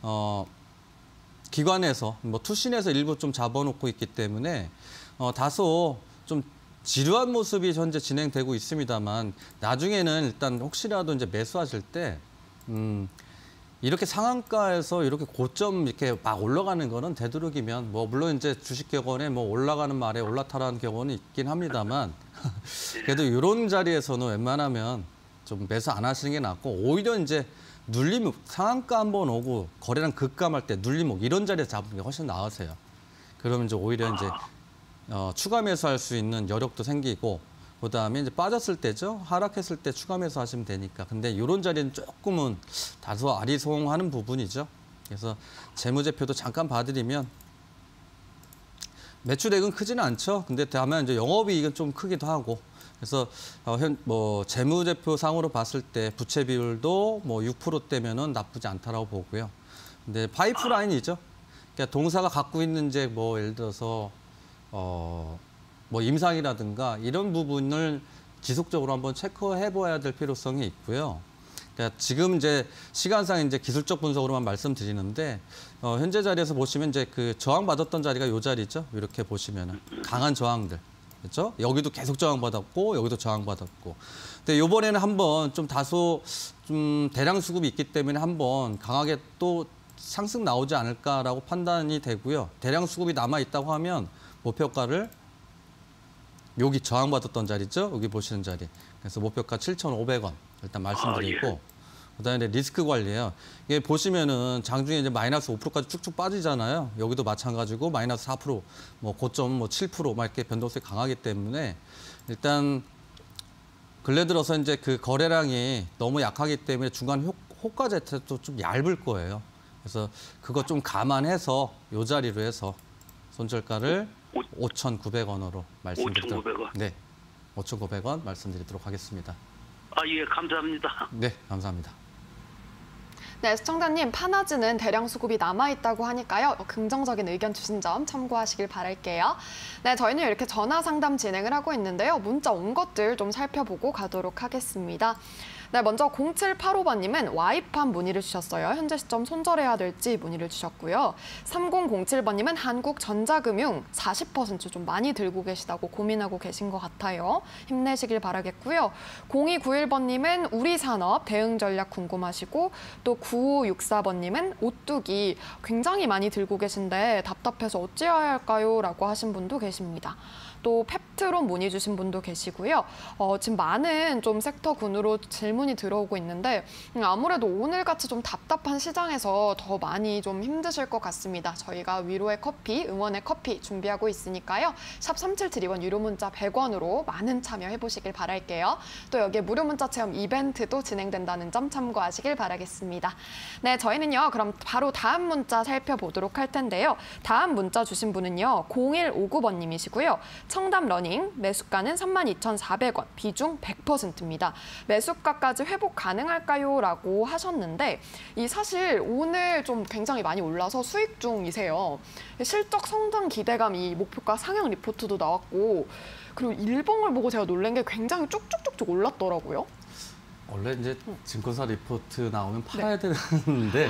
기관에서 투신에서 일부 좀 잡아놓고 있기 때문에 다소 좀 지루한 모습이 현재 진행되고 있습니다만, 나중에는 일단 혹시라도 이제 매수하실 때 이렇게 상한가에서 이렇게 고점 이렇게 막 올라가는 거는 되도록이면 물론 이제 주식격언에 올라가는 말에 올라타라는 경우는 있긴 합니다만 그래도 이런 자리에서는 웬만하면 좀 매수 안 하시는 게 낫고, 오히려 이제 눌림 상한가 한번 오고 거래량 급감할 때 눌림목 이런 자리에 잡는 게 훨씬 나으세요. 그러면 이제 오히려 이제 추가 매수할 수 있는 여력도 생기고, 그다음에 이제 빠졌을 때죠. 하락했을 때 추가 매수하시면 되니까. 근데 이런 자리는 조금은 다소 아리송하는 부분이죠. 그래서 재무제표도 잠깐 봐드리면 매출액은 크지는 않죠. 근데 다만 이제 영업이익은 좀 크기도 하고. 그래서 재무제표 상으로 봤을 때 부채 비율도 6%대면은 나쁘지 않다라고 보고요. 근데 파이프라인이죠. 그러니까 동사가 갖고 있는 이제 예를 들어서 임상이라든가 이런 부분을 지속적으로 한번 체크해봐야 될 필요성이 있고요. 그러니까 지금 이제 시간상 이제 기술적 분석으로만 말씀드리는데 현재 자리에서 보시면 이제 그 저항받았던 자리가 이 자리죠. 이렇게 보시면은 강한 저항들, 그렇죠? 여기도 계속 저항받았고 여기도 저항받았고. 근데 이번에는 한번 좀 다소 좀 대량 수급이 있기 때문에 한번 강하게 또 상승 나오지 않을까라고 판단이 되고요. 대량 수급이 남아 있다고 하면 목표가를 여기 저항받았던 자리죠. 여기 보시는 자리. 그래서 목표가 7,500원 일단 말씀드리고, 그다음에 리스크 관리예요. 이게 보시면은 장중에 이제 마이너스 5%까지 쭉쭉 빠지잖아요. 여기도 마찬가지고 마이너스 4%, 고점 7% 막 이렇게 변동성이 강하기 때문에 일단 근래 들어서 이제 그 거래량이 너무 약하기 때문에 중간 호가 자체도 좀 얇을 거예요. 그래서 그거 좀 감안해서 이 자리로 해서 손절가를 5,900원으로 말씀드리도록. 5,900원. 네, 5,900원 말씀드리도록 하겠습니다. 예, 감사합니다. 네, 감사합니다. 네, 시청자님, 파나즈는 대량 수급이 남아있다고 하니까요. 긍정적인 의견 주신 점 참고하시길 바랄게요. 네, 저희는 이렇게 전화 상담 진행을 하고 있는데요. 문자 온 것들 좀 살펴보고 가도록 하겠습니다. 네, 먼저 0785번님은 와이팜 문의를 주셨어요. 현재 시점 손절해야 될지 문의를 주셨고요. 3007번님은 한국전자금융 40% 좀 많이 들고 계시다고 고민하고 계신 것 같아요. 힘내시길 바라겠고요. 0291번님은 우리산업 대응 전략 궁금하시고, 또 9564번님은 오뚜기 굉장히 많이 들고 계신데 답답해서 어찌해야 할까요? 라고 하신 분도 계십니다. 또 펩트론 문의 주신 분도 계시고요. 지금 많은 좀 섹터군으로 질문이 들어오고 있는데 아무래도 오늘같이 좀 답답한 시장에서 더 많이 좀 힘드실 것 같습니다. 저희가 위로의 커피, 응원의 커피 준비하고 있으니까요. 샵 3772번 유료 문자 100원으로 많은 참여해보시길 바랄게요. 또 여기에 무료 문자 체험 이벤트도 진행된다는 점 참고하시길 바라겠습니다. 네, 저희는요. 그럼 바로 다음 문자 살펴보도록 할 텐데요. 다음 문자 주신 분은요. 0159번님이시고요. 청담 러닝, 매수가는 32,400원, 비중 100%입니다. 매수가까지 회복 가능할까요? 라고 하셨는데 사실 오늘 좀 굉장히 많이 올라서 수익 중이세요. 실적 성장 기대감이 목표가 상향 리포트도 나왔고, 그리고 일봉을 보고 제가 놀란 게 굉장히 쭉쭉쭉쭉 올랐더라고요. 원래 이제 증권사 리포트 나오면 팔아야 되는데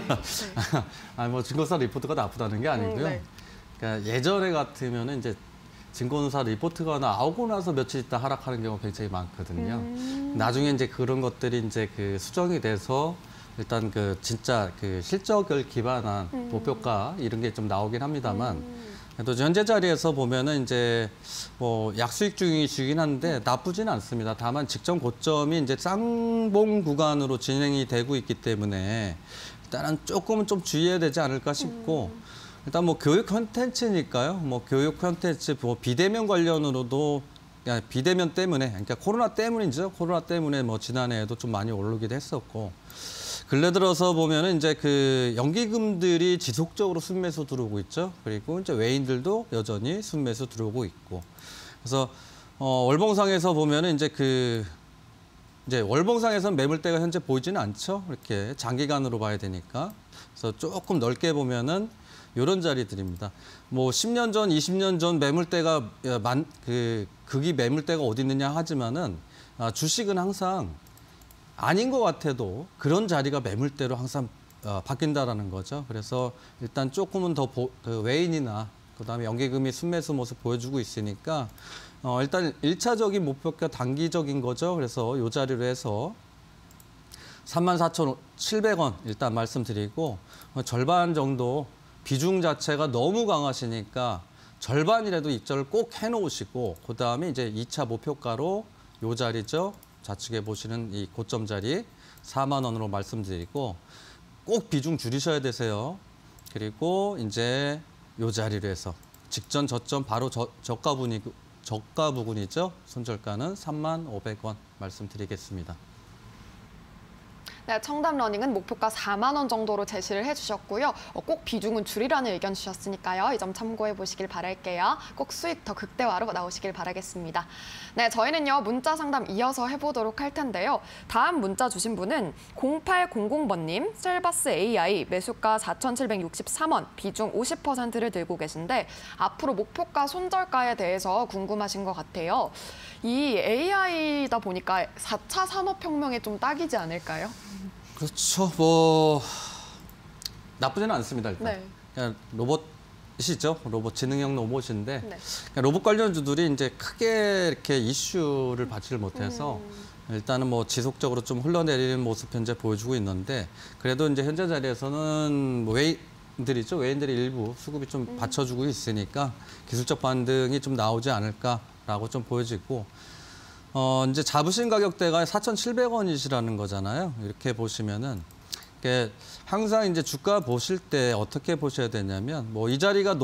증권사 리포트가 나쁘다는 게 아니고요. 그러니까 예전에 같으면은 이제 증권사 리포트가 나오고 나서 며칠 있다 하락하는 경우가 굉장히 많거든요. 나중에 이제 그런 것들이 이제 그 수정이 돼서 일단 그 진짜 그 실적을 기반한 목표가 이런 게 좀 나오긴 합니다만, 또 현재 자리에서 보면은 이제 약수익 중이시긴 한데 나쁘지는 않습니다. 다만 직전 고점이 이제 쌍봉 구간으로 진행이 되고 있기 때문에 일단은 조금은 좀 주의해야 되지 않을까 싶고, 일단 교육 콘텐츠니까요. 교육 콘텐츠 비대면 관련으로도 비대면 때문에, 그러니까 코로나 때문이죠. 코로나 때문에 지난해에도 좀 많이 오르기도 했었고, 근래 들어서 보면은 이제 그 연기금들이 지속적으로 순매수 들어오고 있죠. 그리고 이제 외인들도 여전히 순매수 들어오고 있고. 그래서 월봉상에서 보면은 이제 월봉상에서는 매물대가 현재 보이지는 않죠. 이렇게 장기간으로 봐야 되니까. 그래서 조금 넓게 보면은 이런 자리들입니다. 뭐 10년 전, 20년 전 매물대가 극이 매물대가 어디 있느냐 하지만은 주식은 항상 아닌 것 같아도 그런 자리가 매물대로 항상 바뀐다라는 거죠. 그래서 일단 조금은 더 외인이나 그다음에 연기금이 순매수 모습 보여주고 있으니까 일단 1차적인 목표가 단기적인 거죠. 그래서 이 자리로 해서 34,700원 일단 말씀드리고 절반 정도 비중 자체가 너무 강하시니까 절반이라도 입절을 꼭 해놓으시고 그다음에 이제 2차 목표가로 이 자리죠. 좌측에 보시는 이 고점 자리 4만 원으로 말씀드리고 꼭 비중 줄이셔야 되세요. 그리고 이제 이 자리로 해서 직전 저점 바로 저가 부근이죠. 손절가는 3,500원 말씀드리겠습니다. 네, 청담러닝은 목표가 4만 원 정도로 제시를 해주셨고요. 꼭 비중은 줄이라는 의견 주셨으니까요. 이 점 참고해 보시길 바랄게요. 꼭 수익 더 극대화로 나오시길 바라겠습니다. 네, 저희는요. 문자 상담 이어서 해보도록 할 텐데요. 다음 문자 주신 분은 0800번님, 셀바스 AI 매수가 4,763원, 비중 50%를 들고 계신데 앞으로 목표가 손절가에 대해서 궁금하신 것 같아요. 이 AI다 보니까 4차 산업혁명에 좀 딱이지 않을까요? 그렇죠. 뭐 나쁘지는 않습니다. 일단 네. 그냥 로봇이시죠. 로봇 지능형 로봇인데 네. 로봇 관련주들이 이제 크게 이렇게 이슈를 받지를 못해서 일단은 뭐 지속적으로 좀 흘러내리는 모습 현재 보여주고 있는데 그래도 이제 현재 자리에서는 뭐 외인들이 일부 수급이 좀 받쳐주고 있으니까 기술적 반등이 좀 나오지 않을까라고 좀 보여지고. 이제 잡으신 가격대가 4,700원이시라는 거잖아요. 이렇게 보시면은 항상 이제 주가 보실 때 어떻게 보셔야 되냐면 뭐 이 자리가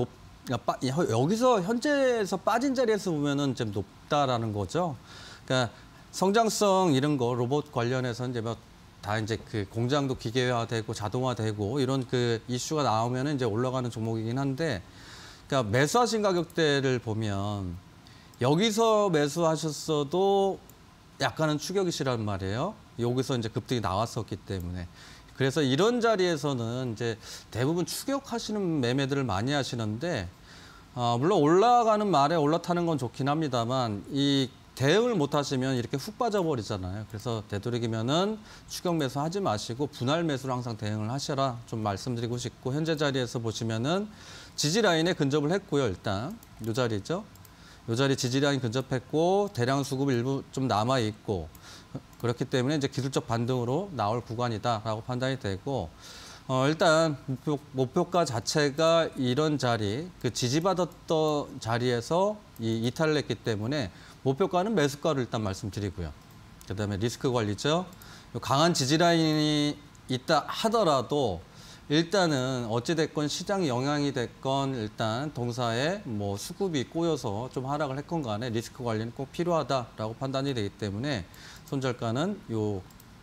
여기서 현재에서 빠진 자리에서 보면은 좀 높다라는 거죠. 그러니까 성장성 이런 거 로봇 관련해서 이제 뭐 다 이제 그 공장도 기계화되고 자동화되고 이런 그 이슈가 나오면은 이제 올라가는 종목이긴 한데, 그러니까 매수하신 가격대를 보면. 여기서 매수하셨어도 약간은 추격이시란 말이에요. 여기서 이제 급등이 나왔었기 때문에. 그래서 이런 자리에서는 이제 대부분 추격하시는 매매들을 많이 하시는데, 물론 올라가는 말에 올라타는 건 좋긴 합니다만, 이 대응을 못 하시면 이렇게 훅 빠져버리잖아요. 그래서 되도록이면은 추격 매수 하지 마시고 분할 매수를 항상 대응을 하셔라 좀 말씀드리고 싶고, 현재 자리에서 보시면은 지지 라인에 근접을 했고요. 일단 이 자리죠. 이 자리 지지라인 근접했고 대량 수급 일부 좀 남아 있고 그렇기 때문에 이제 기술적 반등으로 나올 구간이다라고 판단이 되고 일단 목표가 자체가 이런 자리 그 지지받았던 자리에서 이탈을 했기 때문에 목표가는 매수가를 일단 말씀드리고요. 그다음에 리스크 관리죠. 강한 지지라인이 있다 하더라도 일단은 어찌됐건 시장 영향이 됐건 일단 동사에 뭐 수급이 꼬여서 좀 하락을 했건 간에 리스크 관리는 꼭 필요하다라고 판단이 되기 때문에 손절가는 요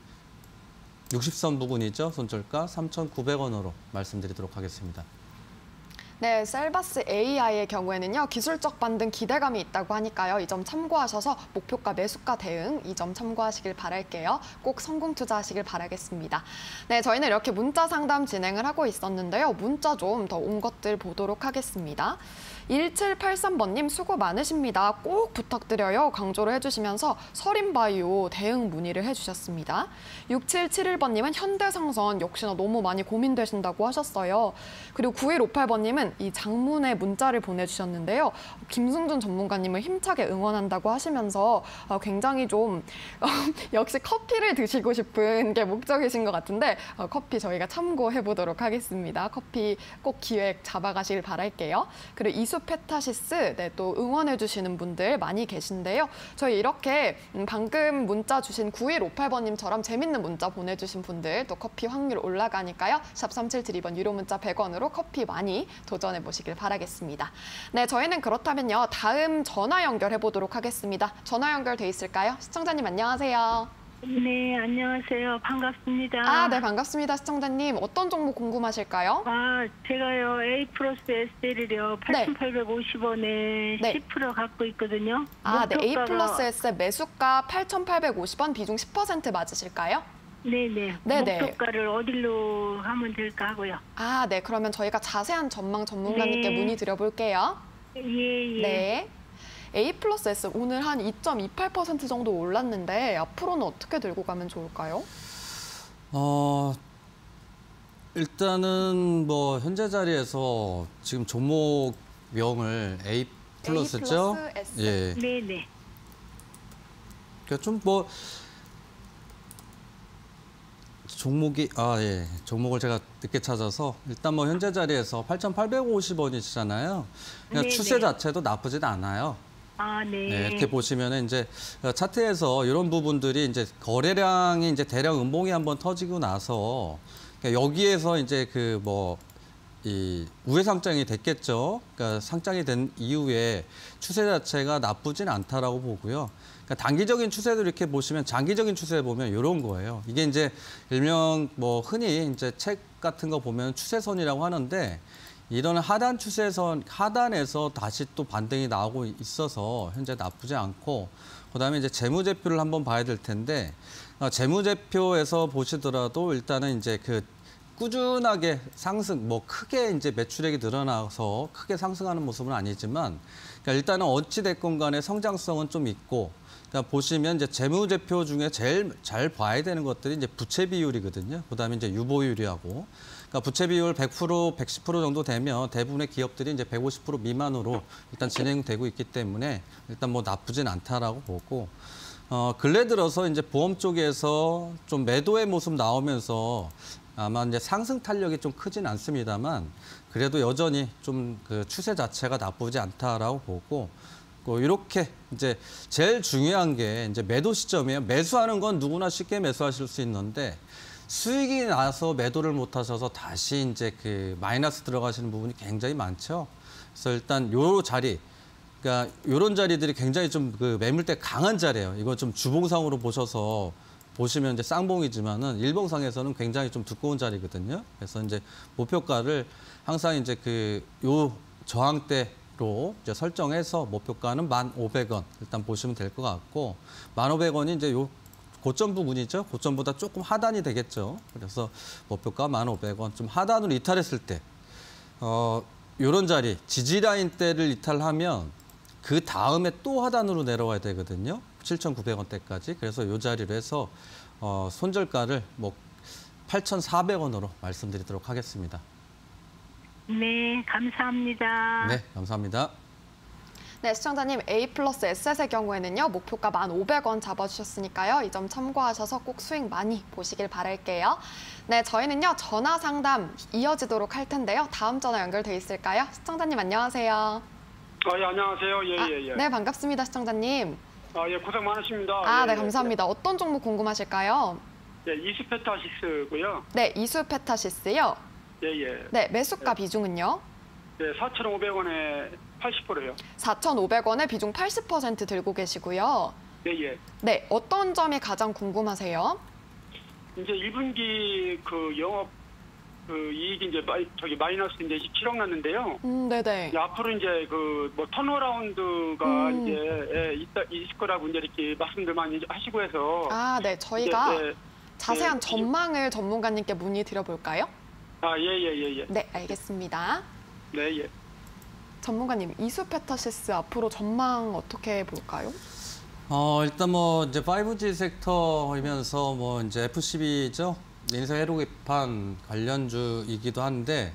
60선 부근이죠. 손절가 3,900원으로 말씀드리도록 하겠습니다. 네, 셀바스 AI의 경우에는요, 기술적 반등 기대감이 있다고 하니까요. 이 점 참고하셔서 목표가 매수가 대응 이 점 참고하시길 바랄게요. 꼭 성공 투자하시길 바라겠습니다. 네, 저희는 이렇게 문자 상담 진행을 하고 있었는데요. 문자 좀 더 온 것들 보도록 하겠습니다. 1783번님 수고 많으십니다. 꼭 부탁드려요. 강조를 해주시면서 서린바이오 대응 문의를 해주셨습니다. 6771번님은 현대상선 역시나 너무 많이 고민되신다고 하셨어요. 그리고 9158번님은 이 장문의 문자를 보내주셨는데요. 김승준 전문가님을 힘차게 응원한다고 하시면서 굉장히 좀 역시 커피를 드시고 싶은 게 목적이신 것 같은데 커피 저희가 참고해보도록 하겠습니다. 커피 꼭 기획 잡아가시길 바랄게요. 그리고 이수페타시스 또 응원해주시는 분들 많이 계신데요. 저희 이렇게 방금 문자 주신 9158번님처럼 재밌는 문자 보내주신 분들 또 커피 확률 올라가니까요. 샵 3772번 유료 문자 100원으로 커피 많이 도전해보시길 바라겠습니다. 네, 저희는 그렇다면요. 다음 전화 연결해보도록 하겠습니다. 전화 연결돼 있을까요? 시청자님 안녕하세요. 네, 안녕하세요. 반갑습니다. 아, 네, 반갑습니다. 시청자님. 어떤 종목 궁금하실까요? 제가요, A 플러스 SL이요, 네. 8,850원에 네. 10% 갖고 있거든요. 아, 네, A 목표가가- 플러스 S 매수가 8,850원, 비중 10% 맞으실까요? 네네. 네네. 목표가를 어디로 하면 될까 하고요. 아, 네, 그러면 저희가 자세한 전망 전문가님께 네. 문의 드려볼게요. 예. 네. A 플러스 S 오늘 한 2.28% 정도 올랐는데 앞으로는 어떻게 들고 가면 좋을까요? 일단은 뭐 현재 자리에서 지금 종목명을 A 플러스죠? A 플러스 S. 예. 네네. 그러니까 좀 뭐 종목을 제가 늦게 찾아서 일단 뭐 현재 자리에서 8,850원이시잖아요. 그냥 네네. 추세 자체도 나쁘진 않아요. 네. 네, 이렇게 보시면은 이제 차트에서 이런 부분들이 이제 거래량이 이제 대량 음봉이 한번 터지고 나서 그러니까 여기에서 이제 이 우회 상장이 됐겠죠. 그러니까 상장이 된 이후에 추세 자체가 나쁘진 않다라고 보고요. 그러니까 단기적인 추세도 이렇게 보시면 장기적인 추세 보면 이런 거예요. 이게 이제 일명 뭐 흔히 이제 책 같은 거 보면 추세선이라고 하는데 이런 하단 추세선 하단에서 다시 또 반등이 나오고 있어서 현재 나쁘지 않고 그다음에 이제 재무제표를 한번 봐야 될 텐데 재무제표에서 보시더라도 일단은 이제 꾸준하게 상승, 뭐 크게 이제 매출액이 늘어나서 크게 상승하는 모습은 아니지만 그러니까 일단은 어찌 됐건 간에 성장성은 좀 있고 그러니까 보시면 이제 재무제표 중에 제일 잘 봐야 되는 것들이 이제 부채 비율이거든요. 그다음에 이제 유보율이하고 그러니까 부채 비율 100%, 110% 정도 되면 대부분의 기업들이 이제 150% 미만으로 일단 진행되고 있기 때문에 일단 뭐 나쁘진 않다라고 보고 근래 들어서 이제 보험 쪽에서 좀 매도의 모습 나오면서 아마 이제 상승 탄력이 좀 크진 않습니다만 그래도 여전히 좀 추세 자체가 나쁘지 않다라고 보고 이렇게 이제 제일 중요한 게 이제 매도 시점이에요. 매수하는 건 누구나 쉽게 매수하실 수 있는데 수익이 나서 매도를 못 하셔서 다시 이제 마이너스 들어가시는 부분이 굉장히 많죠. 그래서 일단 요 자리, 그러니까 이런 자리들이 굉장히 좀 매물대 강한 자리예요. 이거 좀 주봉상으로 보시면 이제 쌍봉이지만은 일봉상에서는 굉장히 좀 두꺼운 자리거든요. 그래서 이제 목표가를 항상 이제 요 저항대로 이제 설정해서 목표가는 1,500원 일단 보시면 될 것 같고 1,500원이 이제 요 고점 부분이죠. 고점보다 조금 하단이 되겠죠. 그래서 목표가 1,500원 좀 하단으로 이탈했을 때 이런 자리 지지라인 대를 이탈하면 그 다음에 또 하단으로 내려와야 되거든요. 7,900원대까지. 그래서 이 자리로 해서 손절가를 뭐 8,400원으로 말씀드리도록 하겠습니다. 네, 감사합니다. 네, 감사합니다. 네, 시청자님 A 플러스 S의 경우에는요. 목표가 1,500원 잡아주셨으니까요. 이 점 참고하셔서 꼭 수익 많이 보시길 바랄게요. 네, 저희는요. 전화 상담 이어지도록 할 텐데요. 다음 전화 연결돼 있을까요? 시청자님 안녕하세요. 예, 안녕하세요. 예. 네, 반갑습니다. 시청자님. 예, 고생 많으십니다. 네, 감사합니다. 어떤 종목 궁금하실까요? 예, 이수페타시스고요. 네, 이수페타시스요. 예. 네, 매수가 비중은요? 예, 4,500원에 80%요. 4,500원에 비중 80% 들고 계시고요. 예. 네, 어떤 점이 가장 궁금하세요? 이제 1분기 영업 이익이 이제 마이너스 이제 17억 났는데요. 네네. 이제 앞으로 이제 뭐 턴어라운드가 이제 있을 거라고 이제 이렇게 말씀들 많이 하시고 해서. 네, 저희가 네. 자세한 전망을 전문가님께 문의 드려볼까요? 예. 네, 알겠습니다. 네, 예. 전문가님, 이수페타시스 앞으로 전망 어떻게 볼까요? 일단 뭐 이제 5G 섹터이면서 뭐 이제 F12죠. 인쇄 회로 기판 관련주이기도 한데,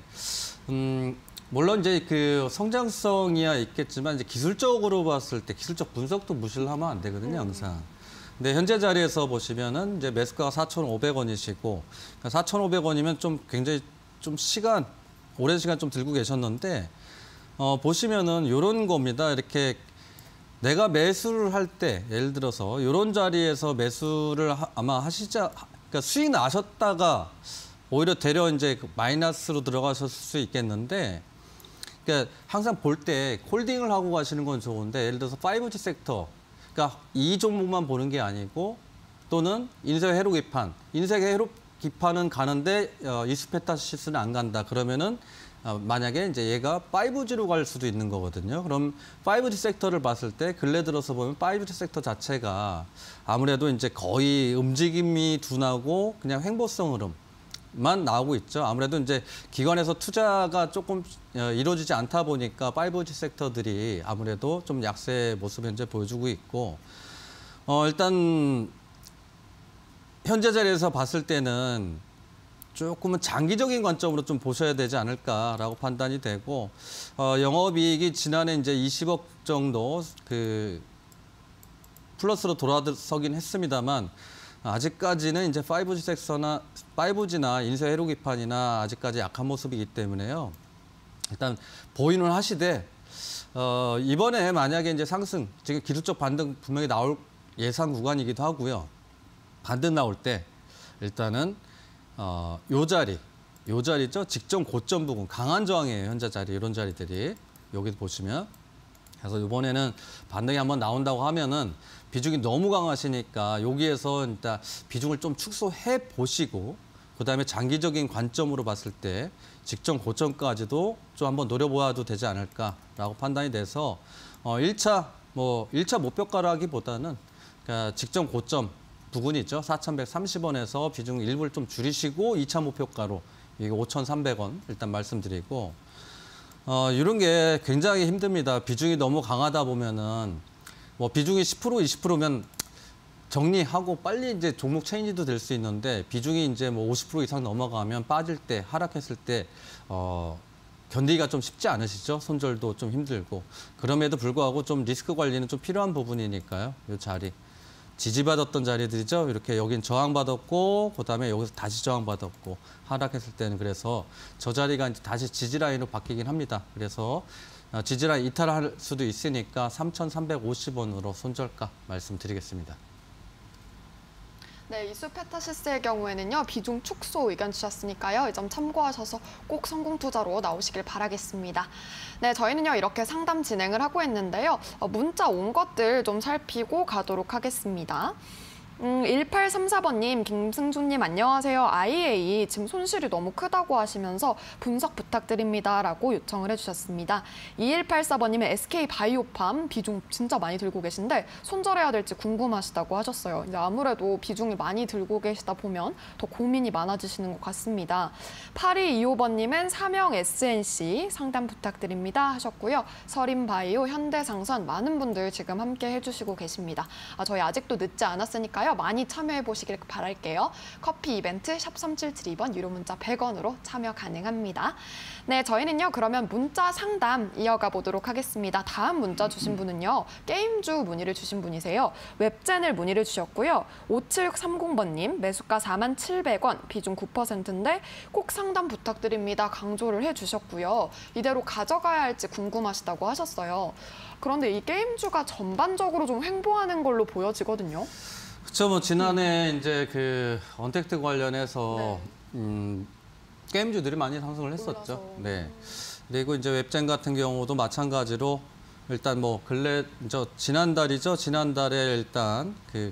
물론 이제 성장성이야 있겠지만 이제 기술적으로 봤을 때 기술적 분석도 무시를 하면 안 되거든요, 항상. 근데 현재 자리에서 보시면은 이제 매수가가 4,500원이시고, 4,500원이면 좀 굉장히 좀 오랜 시간 좀 들고 계셨는데, 보시면은 이런 겁니다. 이렇게 내가 매수를 할 때, 예를 들어서 이런 자리에서 매수를 아마 그러니까 수익 나셨다가 오히려 되려 이제 마이너스로 들어가셨을 수 있겠는데, 그러니까 항상 볼 때 홀딩을 하고 가시는 건 좋은데, 예를 들어서 5G 섹터, 그러니까 이 종목만 보는 게 아니고 또는 인쇄 회로 기판. 인쇄 회로 기판은 가는데 이수페타시스는 안 간다. 그러면은 만약에 이제 얘가 5G로 갈 수도 있는 거거든요. 그럼 5G 섹터를 봤을 때 근래 들어서 보면 5G 섹터 자체가 아무래도 이제 거의 움직임이 둔하고 그냥 횡보성 흐름만 나오고 있죠. 아무래도 이제 기관에서 투자가 조금 이루어지지 않다 보니까 5G 섹터들이 아무래도 좀 약세 모습을 현재 보여주고 있고, 일단 현재 자리에서 봤을 때는 조금은 장기적인 관점으로 좀 보셔야 되지 않을까라고 판단이 되고, 영업이익이 지난해 이제 20억 정도 그 플러스로 돌아서긴 했습니다만, 아직까지는 이제 5G 섹터나 5G나 인쇄 회로 기판이나 아직까지 약한 모습이기 때문에요. 일단 보유는 하시되, 이번에 만약에 이제 상승, 지금 기술적 반등 분명히 나올 예상 구간이기도 하고요. 반등 나올 때 일단은 요 자리죠. 직전 고점 부근, 강한 저항이에요. 현재 자리, 이런 자리들이. 여기 보시면. 그래서 이번에는 반등이 한번 나온다고 하면은 비중이 너무 강하시니까 여기에서 일단 비중을 좀 축소해 보시고, 그다음에 장기적인 관점으로 봤을 때 직전 고점까지도 좀 한번 노려보아도 되지 않을까라고 판단이 돼서 1차 목표가라기보다는 그러니까 직전 고점 부근이 있죠. 4,130원에서 비중 일부를 좀 줄이시고 2차 목표가로 이게 5,300원 일단 말씀드리고, 이런 게 굉장히 힘듭니다. 비중이 너무 강하다 보면은 뭐 비중이 10% 20%면 정리하고 빨리 이제 종목 체인지도 될 수 있는데, 비중이 이제 뭐 50% 이상 넘어가면 빠질 때, 하락했을 때 견디기가 좀 쉽지 않으시죠? 손절도 좀 힘들고. 그럼에도 불구하고 좀 리스크 관리는 좀 필요한 부분이니까요. 이 자리. 지지받았던 자리들이죠. 이렇게 여긴 저항받았고, 그다음에 여기서 다시 저항받았고, 하락했을 때는 그래서 저 자리가 이제 다시 지지라인으로 바뀌긴 합니다. 그래서 지지라인 이탈할 수도 있으니까 3,350원으로 손절가 말씀드리겠습니다. 네, 이수페타시스의 경우에는요, 비중 축소 의견 주셨으니까요. 이 점 참고하셔서 꼭 성공 투자로 나오시길 바라겠습니다. 네, 저희는요, 이렇게 상담 진행을 하고 있는데요. 문자 온 것들 좀 살피고 가도록 하겠습니다. 1834번님, 김승준님 안녕하세요. IEA 지금 손실이 너무 크다고 하시면서 분석 부탁드립니다라고 요청을 해주셨습니다. 2184번님은 SK바이오팜 비중 진짜 많이 들고 계신데 손절해야 될지 궁금하시다고 하셨어요. 이제 아무래도 비중이 많이 들고 계시다 보면 더 고민이 많아지시는 것 같습니다. 8225번님은 사명 SNC 상담 부탁드립니다 하셨고요. 서린바이오, 현대상선 많은 분들 지금 함께 해주시고 계십니다. 저희 아직도 늦지 않았으니까요. 많이 참여해 보시길 바랄게요. 커피 이벤트 샵 3772번 유료 문자 100원으로 참여 가능합니다. 네, 저희는요. 그러면 문자 상담 이어가 보도록 하겠습니다. 다음 문자 주신 분은요. 게임주 문의를 주신 분이세요. 웹젠을 문의를 주셨고요. 5730번님 매수가 47,000원 비중 9%인데 꼭 상담 부탁드립니다. 강조를 해주셨고요. 이대로 가져가야 할지 궁금하시다고 하셨어요. 그런데 이 게임주가 전반적으로 좀 횡보하는 걸로 보여지거든요. 그렇죠. 뭐 지난해 이제 그 언택트 관련해서 게임주들이 많이 상승을 했었죠. 올라서. 네. 그리고 이제 웹젠 같은 경우도 마찬가지로 일단 뭐 근래 지난달이죠. 지난달에 일단 그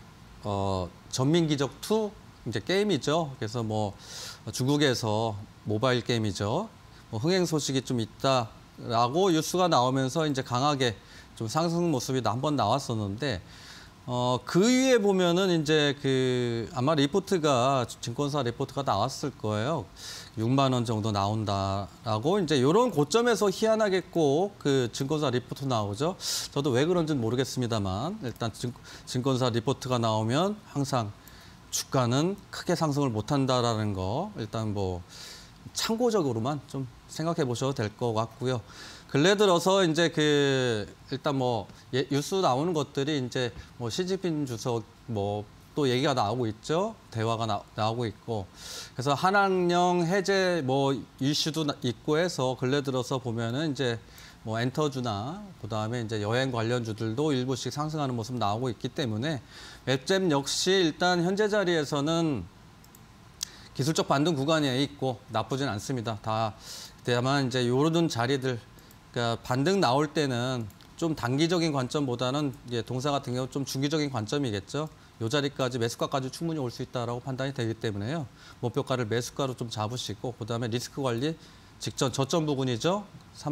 전민기적 2 이제 게임이죠. 그래서 뭐 중국에서 모바일 게임이죠. 뭐 흥행 소식이 좀 있다라고 뉴스가 나오면서 이제 강하게 좀 상승 모습이 한번 나왔었는데. 그 위에 보면은 이제 아마 리포트가 증권사 리포트가 나왔을 거예요. 6만 원 정도 나온다라고 이제 이런 고점에서 희한하게 꼭 그 증권사 리포트 나오죠. 저도 왜 그런지는 모르겠습니다만 일단 증권사 리포트가 나오면 항상 주가는 크게 상승을 못한다라는 거 일단 뭐 참고적으로만 좀 생각해 보셔도 될 것 같고요. 근래 들어서 이제 일단 뭐 뉴스 나오는 것들이 이제 뭐 시진핑 주석 뭐 또 얘기가 나오고 있죠. 대화가 나오고 있고. 그래서 한학령 해제 뭐 이슈도 있고 해서 근래 들어서 보면은 이제 뭐 엔터주나 그다음에 이제 여행 관련주들도 일부씩 상승하는 모습 나오고 있기 때문에 웹잼 역시 일단 현재 자리에서는 기술적 반등 구간에 있고 나쁘진 않습니다. 다만 이제 요런 자리들 그러니까 반등 나올 때는 좀 단기적인 관점보다는 이제 동사 같은 경우 좀 중기적인 관점이겠죠. 이 자리까지 매수가까지 충분히 올 수 있다라고 판단이 되기 때문에요. 목표가를 매수가로 좀 잡으시고 그다음에 리스크 관리 직전 저점 부근이죠.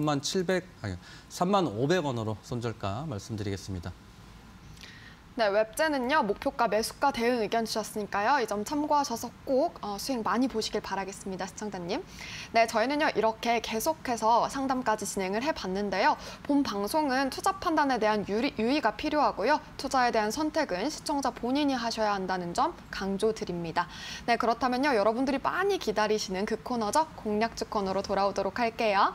35,500원으로 손절가 말씀드리겠습니다. 네, 웹제는요, 목표가, 매수가 대응 의견 주셨으니까요. 이 점 참고하셔서 꼭 수익 많이 보시길 바라겠습니다, 시청자님. 네, 저희는요, 이렇게 계속해서 상담까지 진행을 해봤는데요. 본 방송은 투자 판단에 대한 유의가 필요하고요. 투자에 대한 선택은 시청자 본인이 하셔야 한다는 점 강조드립니다. 네, 그렇다면요, 여러분들이 많이 기다리시는 그 코너죠. 공략주 코너로 돌아오도록 할게요.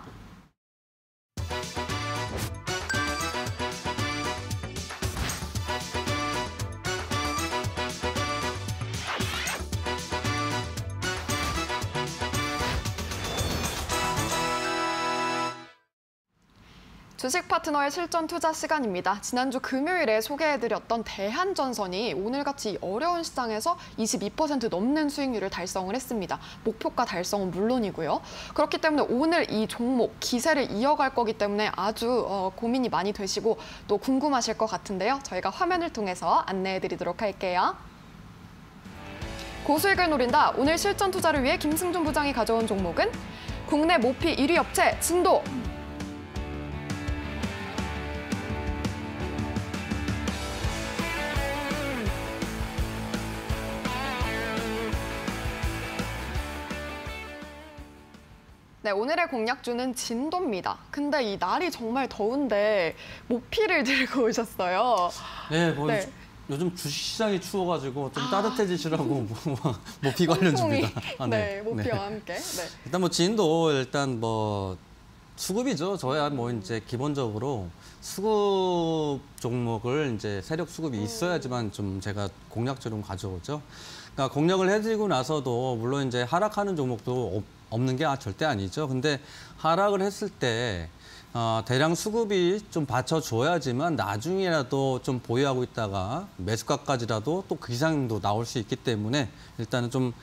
주식 파트너의 실전 투자 시간입니다. 지난주 금요일에 소개해드렸던 대한전선이 오늘같이 어려운 시장에서 22% 넘는 수익률을 달성을 했습니다. 목표가 달성은 물론이고요. 그렇기 때문에 오늘 이 종목 기세를 이어갈 거기 때문에 아주 고민이 많이 되시고 또 궁금하실 것 같은데요. 저희가 화면을 통해서 안내해드리도록 할게요. 고수익을 노린다. 오늘 실전 투자를 위해 김승준 부장이 가져온 종목은 국내 모피 1위 업체 진도. 네, 오늘의 공략주는 진도입니다. 근데 이 날이 정말 더운데 모피를 들고 오셨어요. 네, 뭐 네. 요즘 주식시장이 추워가지고 좀 따뜻해지시라고 모피 관련 줍니다. 네, 모피와 함께. 네. 일단 뭐 진도 일단 뭐 수급이죠. 저야 뭐 이제 기본적으로 수급 종목을 이제 세력 수급이 있어야지만 좀 제가 공략주로 가져오죠. 그러니까 공략을 해드리고 나서도 물론 이제 하락하는 종목도 없는 게 절대 아니죠. 근데 하락을 했을 때 대량 수급이 좀 받쳐줘야지만 나중에라도 좀 보유하고 있다가 매수가까지라도 또 그 이상도 나올 수 있기 때문에 일단은 좀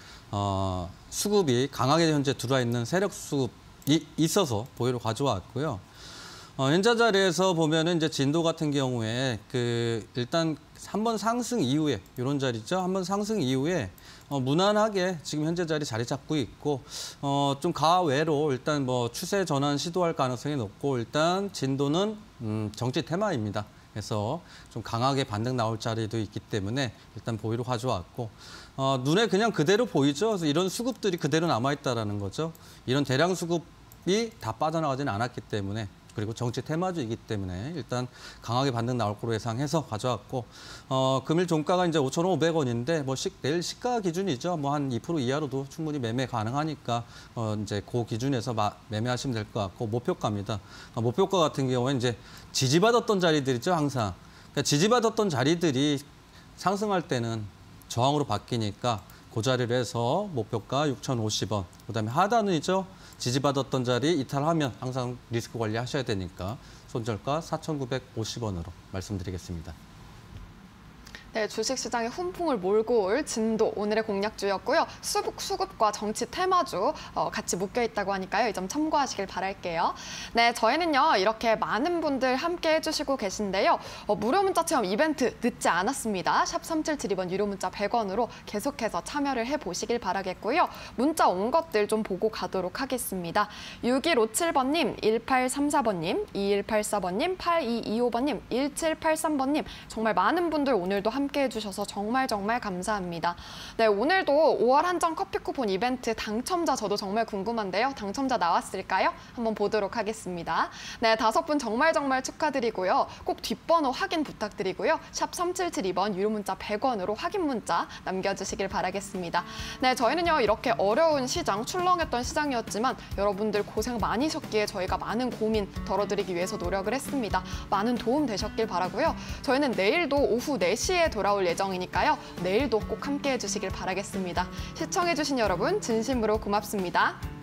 수급이 강하게 현재 들어와 있는 세력 수급이 있어서 보유로 가져왔고요. 현재 자리에서 보면은 이제 진도 같은 경우에 일단 한번 상승 이후에 이런 자리죠. 한번 상승 이후에 무난하게 지금 현재 자리 잡고 있고 좀 가외로 일단 뭐 추세 전환 시도할 가능성이 높고 일단 진도는 정치 테마입니다. 그래서 좀 강하게 반등 나올 자리도 있기 때문에 일단 보유로 가져왔고 눈에 그냥 그대로 보이죠. 그래서 이런 수급들이 그대로 남아있다라는 거죠. 이런 대량 수급이 다 빠져나가지는 않았기 때문에 그리고 정치 테마주이기 때문에 일단 강하게 반등 나올 거로 예상해서 가져왔고 금일 종가가 이제 5,500원인데 뭐 내일 시가 기준이죠. 뭐 한 2% 이하로도 충분히 매매 가능하니까 이제 그 기준에서 매매하시면 될 것 같고 목표가입니다. 목표가 같은 경우에 이제 지지받았던 자리들이죠. 항상 그러니까 지지받았던 자리들이 상승할 때는 저항으로 바뀌니까 그 자리를 해서 목표가 6,050원. 그다음에 하단이죠. 지지받았던 자리 이탈하면 항상 리스크 관리하셔야 되니까 손절가 4,950원으로 말씀드리겠습니다. 네, 주식시장에 훈풍을 몰고 올 진도 오늘의 공략주였고요. 수급과 정치 테마주 같이 묶여있다고 하니까요. 이 점 참고하시길 바랄게요. 네, 저희는요. 이렇게 많은 분들 함께 해주시고 계신데요. 무료 문자 체험 이벤트 늦지 않았습니다. 샵 3772번 유료 문자 100원으로 계속해서 참여를 해보시길 바라겠고요. 문자 온 것들 좀 보고 가도록 하겠습니다. 6157번님, 1834번님, 2184번님, 8225번님, 1783번님 정말 많은 분들 오늘도 함께 해주셔서 정말 감사합니다. 네, 오늘도 5월 한정 커피 쿠폰 이벤트 당첨자 저도 정말 궁금한데요. 당첨자 나왔을까요? 한번 보도록 하겠습니다. 네, 5분 정말 축하드리고요. 꼭 뒷번호 확인 부탁드리고요. 샵 3772번 유료 문자 100원으로 확인 문자 남겨주시길 바라겠습니다. 네, 저희는요. 이렇게 어려운 시장, 출렁했던 시장이었지만 여러분들 고생 많으셨기에 저희가 많은 고민 덜어드리기 위해서 노력을 했습니다. 많은 도움 되셨길 바라고요. 저희는 내일도 오후 4시에 돌아올 예정이니까요. 내일도 꼭 함께 해주시길 바라겠습니다. 시청해주신 여러분 진심으로 고맙습니다.